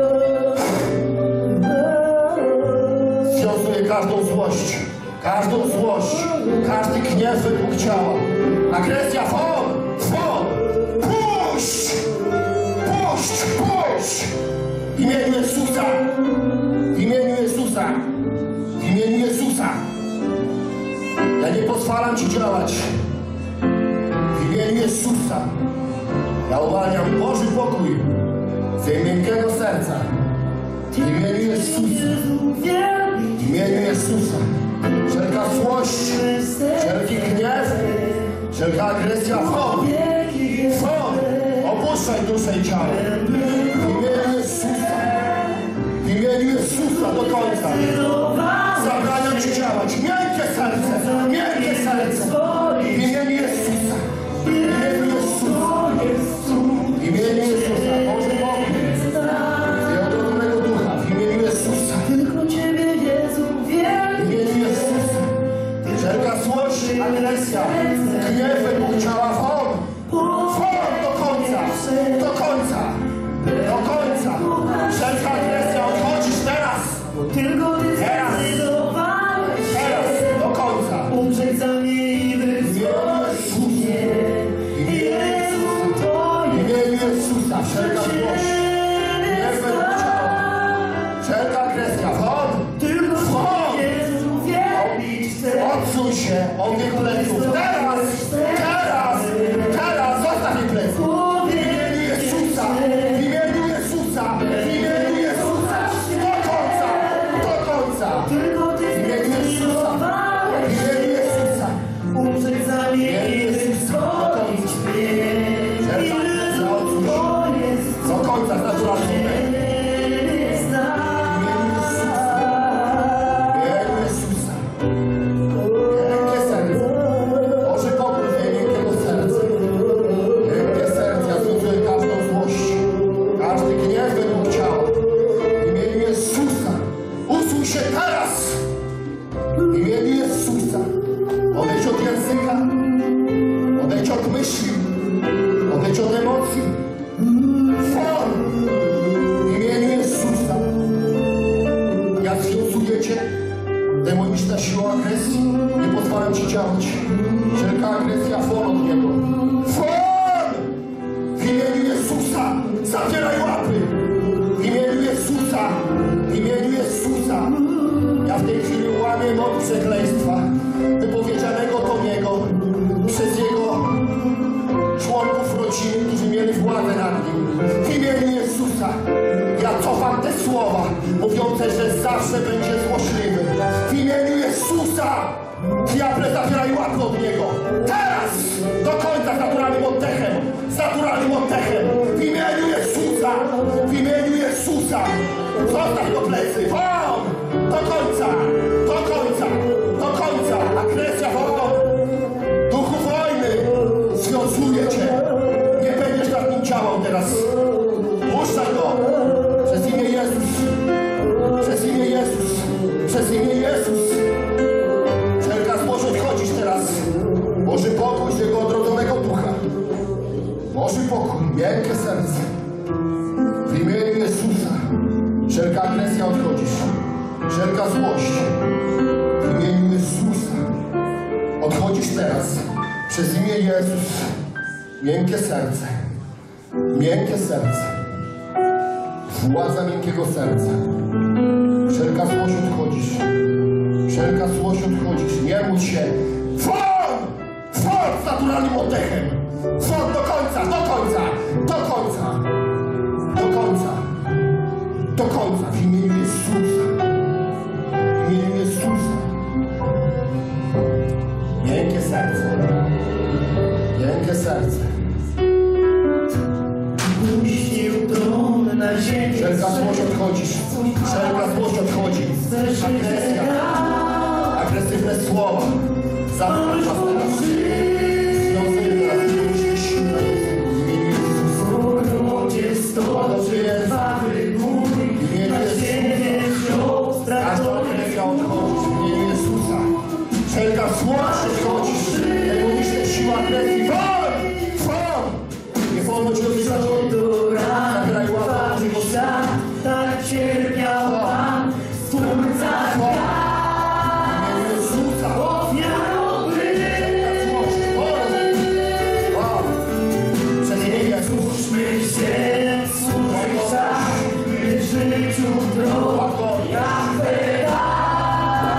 Związuję każdą złość. Każdą złość. Każdy gniew według ciała. Agresja. Won! Won! Puść! Puść! Puść! W imieniu Jezusa. W imieniu Jezusa. W imieniu Jezusa. Ja nie pozwalam Ci działać. W imieniu Jezusa. Ja uwalniam Boży pokój z miękkiego serca. W imieniu Jezusa. W imieniu Jezusa. Wszelka złość, wszelki gniew, wszelka agresja. Won! Won! Opuszczaj duszę i ciało. W imieniu Jezusa. W imieniu Jezusa do końca. Zabraniam Ci działać. Miękkie serce. Miękkie serce. W imieniu Jezusa. W imieniu Jezusa. W imieniu Jezusa. Boże Bogu. Z odrodzonego ducha. W imieniu Jezusa. Tylko Ciebie, Jezu, W imieniu Jezusa. Wszelka złość, agresja, gniew według ciała. Won! Won do końca. Do końca. Do końca. Wszelka agresja odchodzisz teraz. tylko Ty Teraz. zdecydowałeś Teraz. Do końca. umrzeć za mnie i wyzwolić mnie. Jezu, to W jest imieniu Jezusa. Wszelka złość, gniew według ciała. Wszelka agresja. Won! tylko Won! Jezu, wielbić chcę. Odsuń się od tych pleców. Teraz! Teraz! Teraz! Zostaw ich pleców. W imieniu Jezusa! W imieniu Jezusa! W imieniu Jezusa! Do końca! Do końca! Tylko Ty W imieniu Jezusa! zdecydowałeś W imieniu Jezusa! umrzeć za mnie i wyzwolić mnie. Jezu, to jest Do końca z naturalnym oddechem. W imieniu Jezusa! Miękkie serce. Boży pokój z miękkiego serca. Miękkie serce. Ja związuję każdą złość. Każdy gniew według ciała. W imieniu Jezusa. Usuń się teraz. W imieniu Jezusa. Odejdź od języka. Odejdź od myśli. Odejdź od emocji. Won! W imieniu Jezusa. Ja związuję Cię. Demoniczna siła agresji. Nie pozwalam Ci działać. Wszelka agresja won od niego. Won! W imieniu Jezusa. Zabieraj łapy. W imieniu Jezusa. W imieniu Jezusa. Ja w tej chwili łamię moc przekleństwa wypowiedzianego do niego przez jego członków rodziny, którzy mieli władzę nad nim. W imieniu Jezusa ja cofam te słowa mówiące wierzące, że zawsze będzie złośliwy. W imieniu Jezusa diable zabieraj łapy od niego. Teraz do końca z naturalnym oddechem. Z naturalnym oddechem. W imieniu Jezusa. W imieniu Jezusa. Zostaw go plecy. Won! Do końca. Do końca. Do końca. Agresja won. Duchu wojny. Związuję cię. Nie będziesz nad nim działał teraz. Puszczaj go. Przez imię Jezus. Przez imię Jezus. Przez imię Jezus. Wszelka złość odchodzisz teraz. Boży pokój z jego odrodzonego ducha. Boży pokój, miękkie serce. W imieniu Jezusa. Wszelka agresja odchodzisz. Wszelka złość. W imieniu Jezusa. Odchodzisz teraz. Przez imię Jezus. Miękkie serce. Miękkie serce. Władza miękkiego serca. Wszelka złość odchodzisz. Wszelka złość odchodzisz. Nie módl się. Won! Won z naturalnym oddechem. Won do końca, do końca, do końca. Do końca. Do końca. W imieniu Jezusa. W imieniu Jezusa. Miękkie serce. Miękkie serce. Puścił tron na ziemię. Wszelka złość odchodzisz. Wszelka złość odchodzi. Agresja. Agresywne słowa. Zamknąć was teraz. Związuję teraz. W imieniu Jezusa. W imieniu Jezusa. Każda agresja odchodzisz. W imieniu Jezusa. Wszelka złość odchodzisz. Demoniczne siły agresji. Won! Won! Nie wolno ci odrzucać. Zabieraj łapę Bożego Syna. Tak cierpiał Pan, Stwórca W imieniu Jezusa. ofiarowy. Przez imię Jezus. Służmy się, służmy tak, w życiu droga Jahwe da.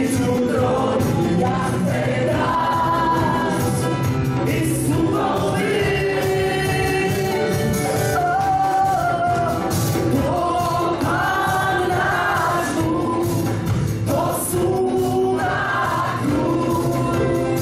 życiu tron, Jahwe dać i sługą to Pan nasz Bóg, to sługa król.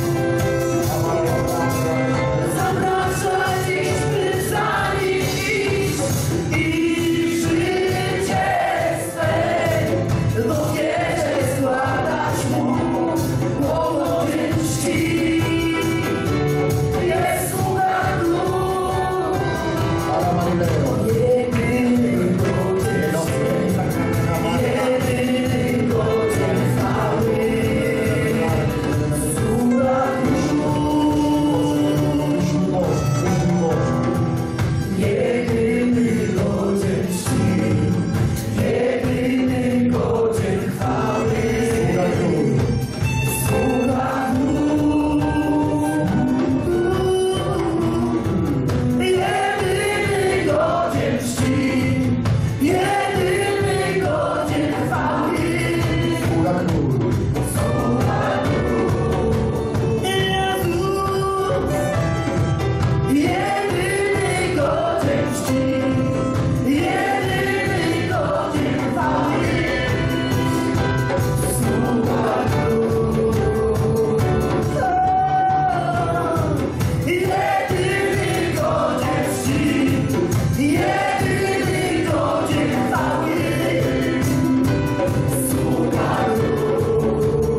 Zaprasza dziś, by za nim iść i życie swe w ofierze składać mu położeń czci. Jest sługa król, jedyny godzien jedyny godzien chwały. Sługa jedyny godzien czci, jedyny godzien chwały. Sługa król, jedyny godzien czci, jedyny godzien chwały. Jedyny godzien czci, jedyny godzien chwały. Sługa król, jedyny godzien czci, jedyny godzien chwały. Sługa król,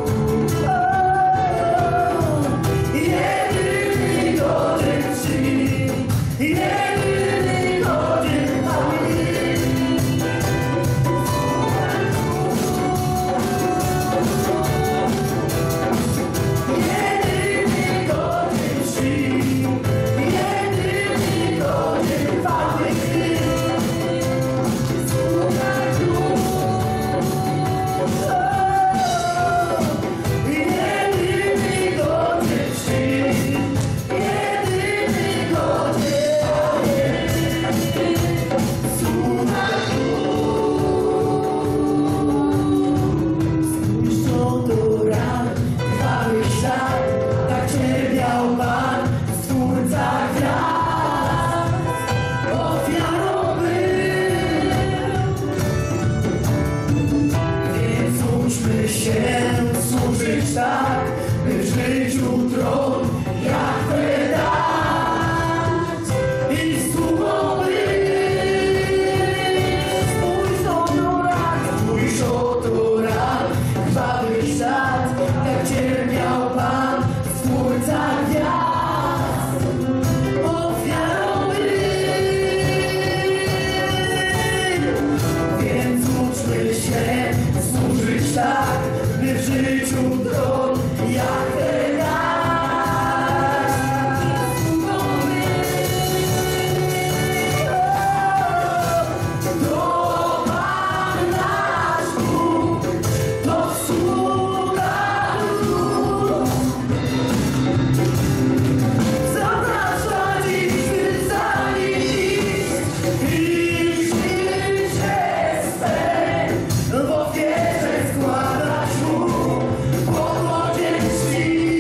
jedyny godzien czci, jedyny godzien chwały. Jedyny godzien czci, jedyny godzien chwały. Sługa król, jedyny godzien czci, jedyny godzien chwały. Sługa Spójrzą do ran, chwały ślad, tak cierpiał Pan, Stwórca gwiazd. Ofiarą był, więc uczmy się służyć tak, by w życiu tron Jahwe dać i sługą być. Spójrzą do ran, chwały ślad, tak cierpiał Pan, Stwórca gwiazd. Ofiarą był, więc uczmy się służyć tak, by w życiu tron Jahwe dać. Sługą to Pan nasz Bóg, to sługa król. Zaprasza dziś, by za nim iść i życie swe w ofierze składać mu położeń czci.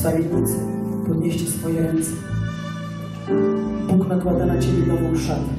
Wstawiennicy, podnieście swoje ręce. Bóg nakłada na ciebie nową szatę.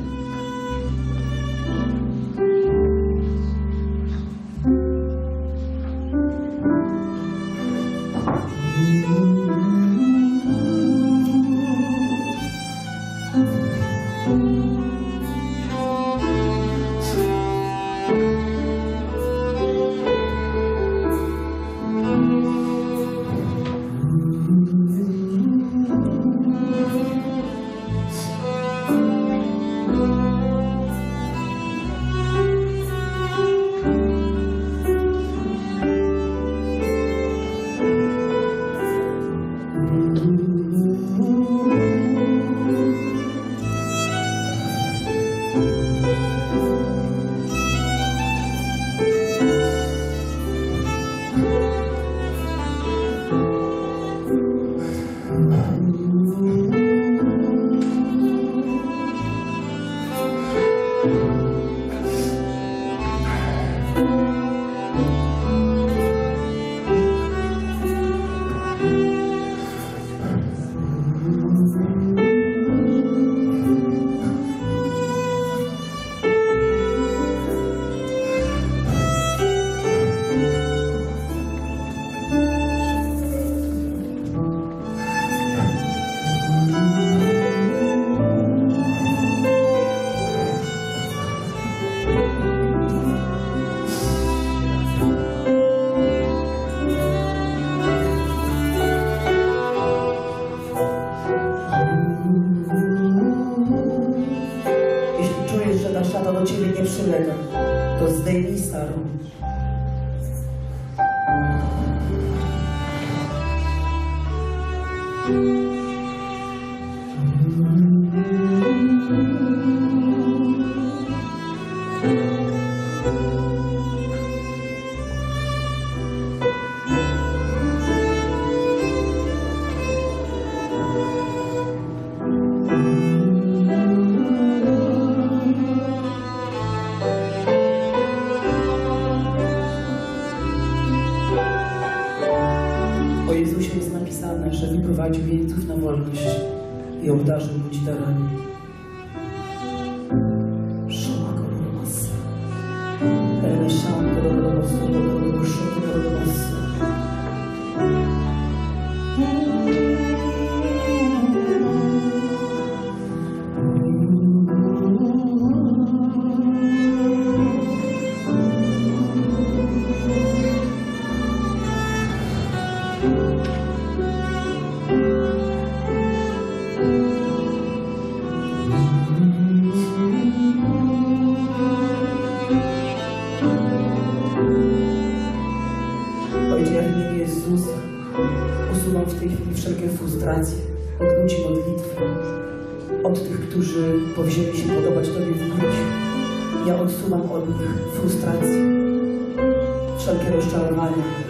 Szata do ciebie nie przylega, to zdejmij starą. O Jezusie jest napisane, że wyprowadził jeńców na wolność i obdarzył ludzi darami. Ojcze, ja w imieniu Jezusa usuwam w tej chwili wszelkie frustracje od ludzi modlitwy, od tych, którzy powzięli się podobać Tobie w grudniu. Ja odsuwam od nich frustracje, wszelkie rozczarowania.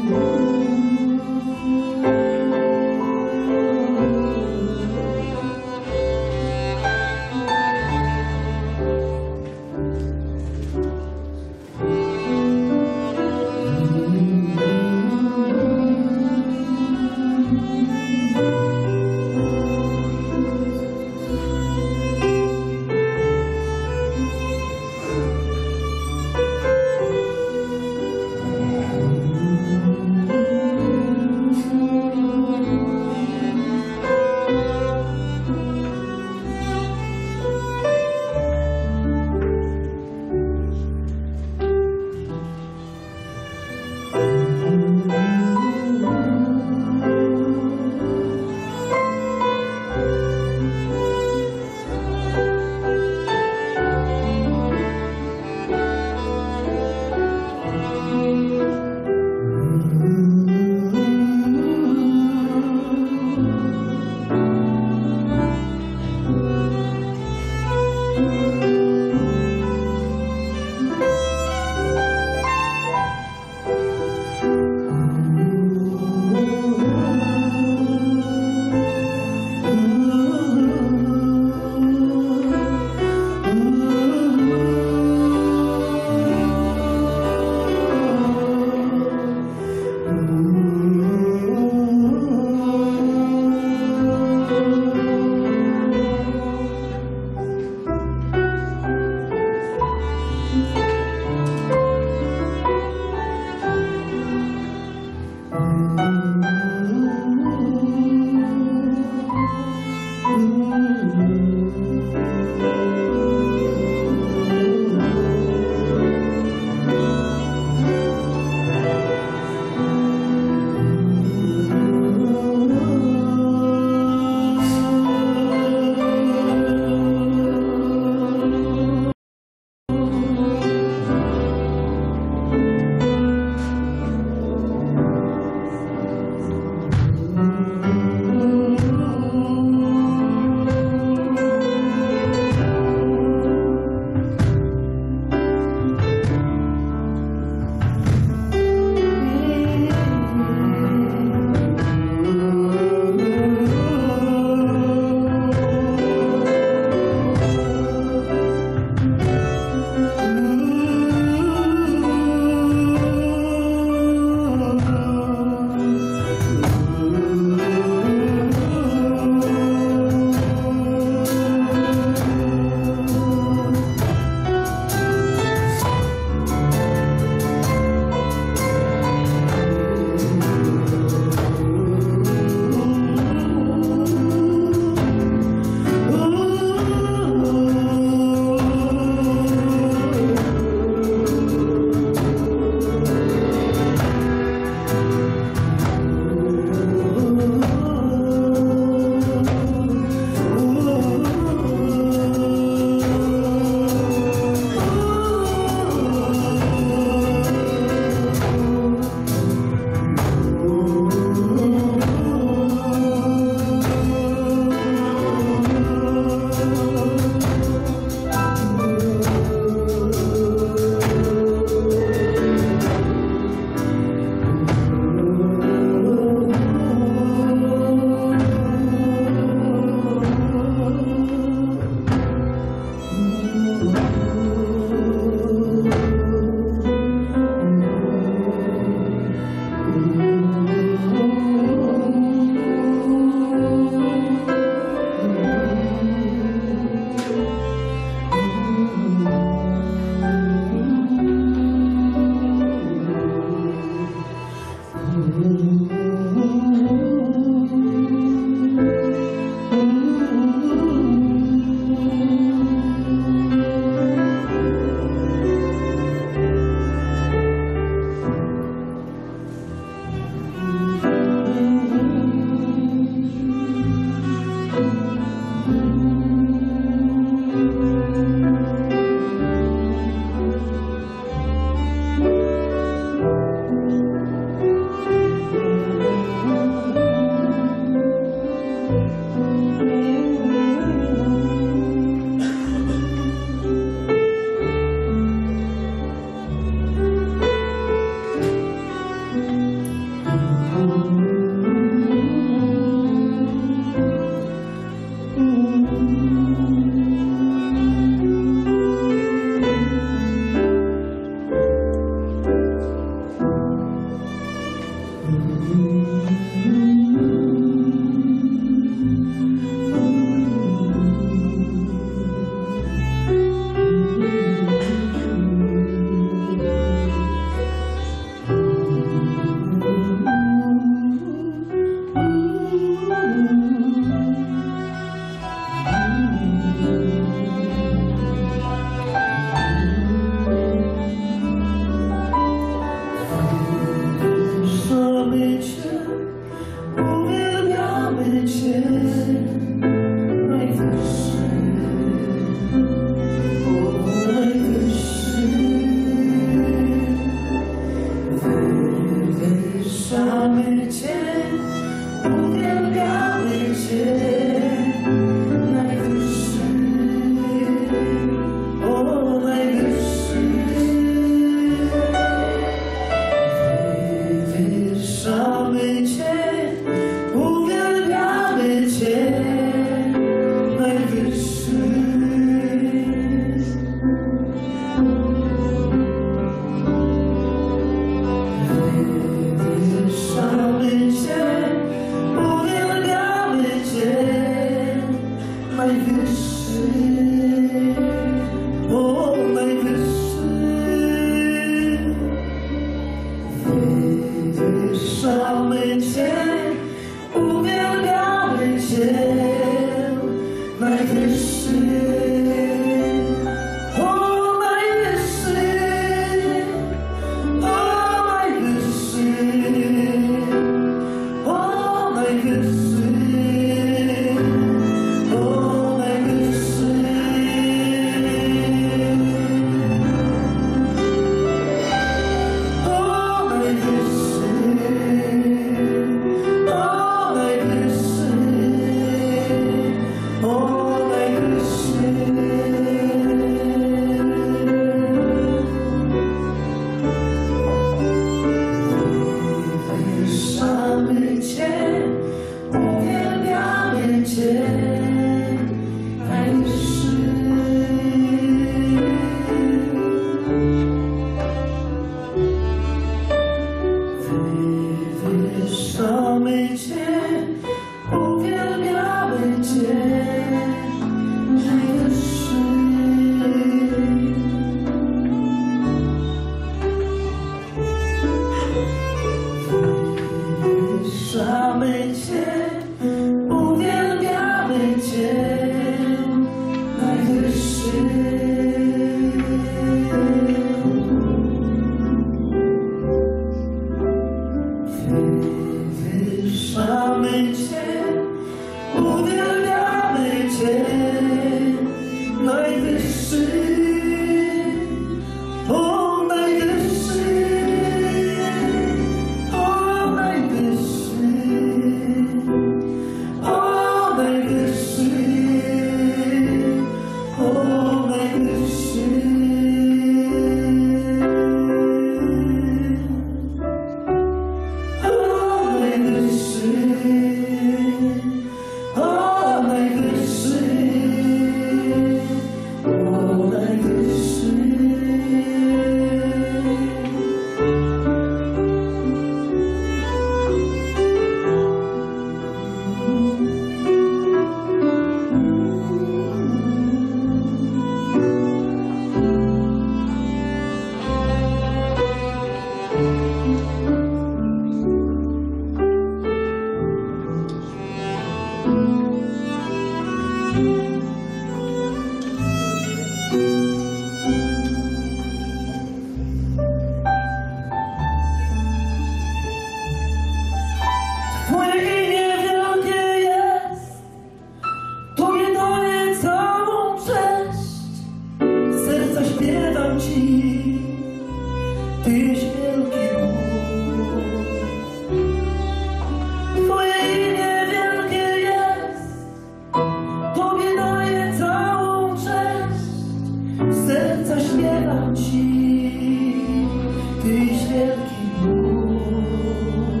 oddam Ci, Tyś wielki Bóg.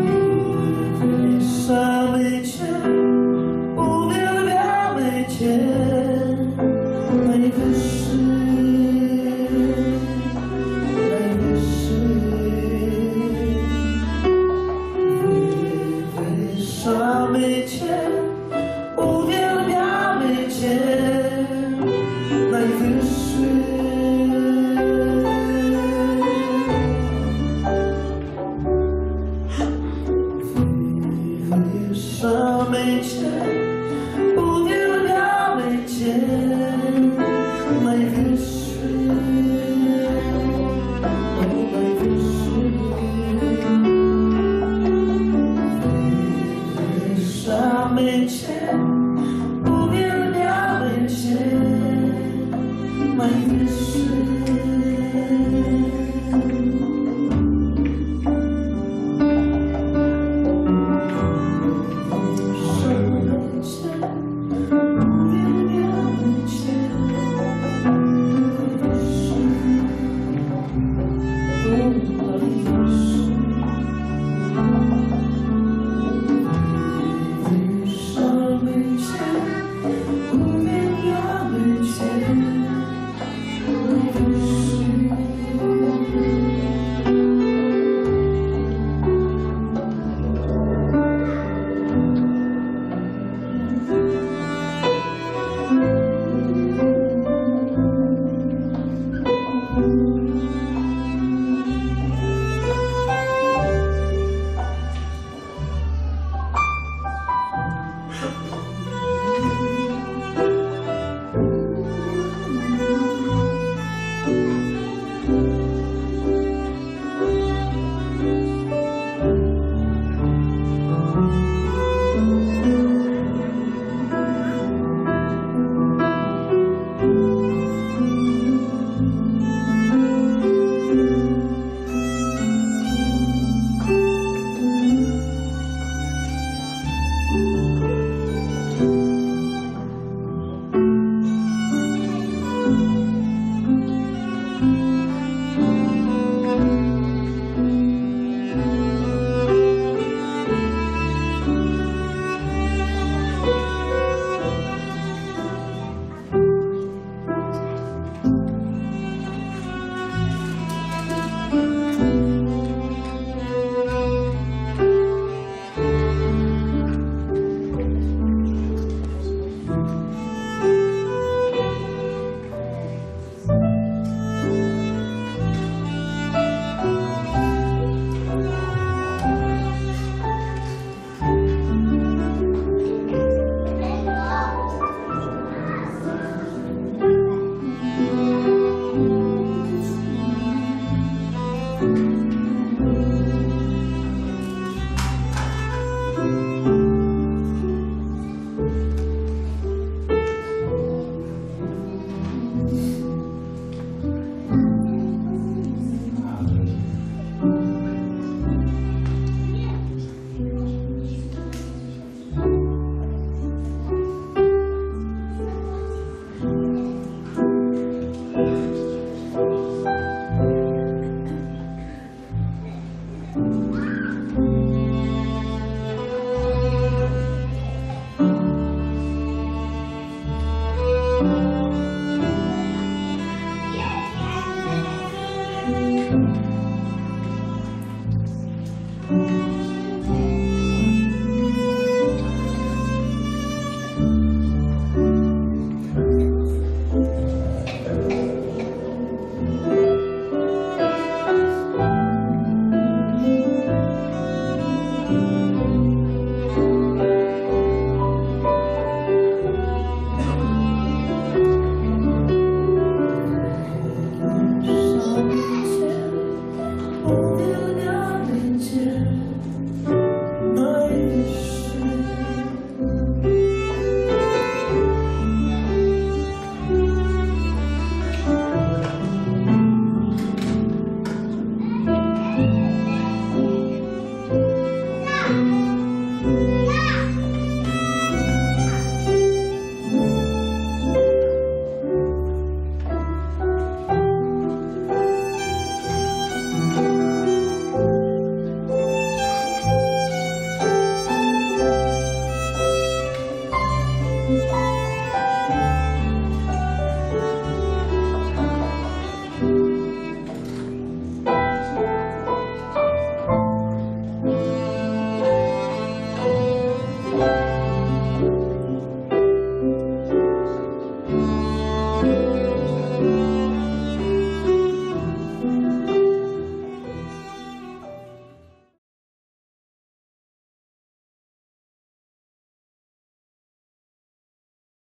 Wywyższamy Cię, uwielbiamy Cię.